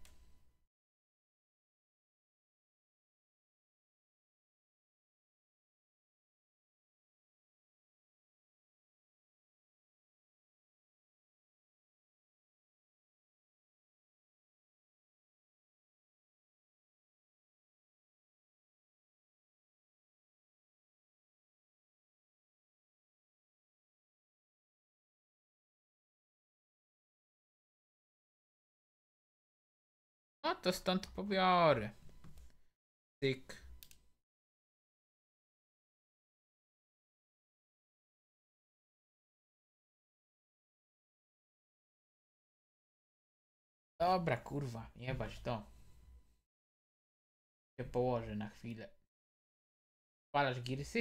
No to stąd pobiorę. Tyk. Dobra, kurwa, jebać to. Się położę na chwilę. Palasz girsy?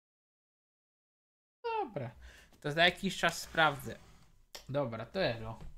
Dobra, to za jakiś czas sprawdzę. Dobra, to elo.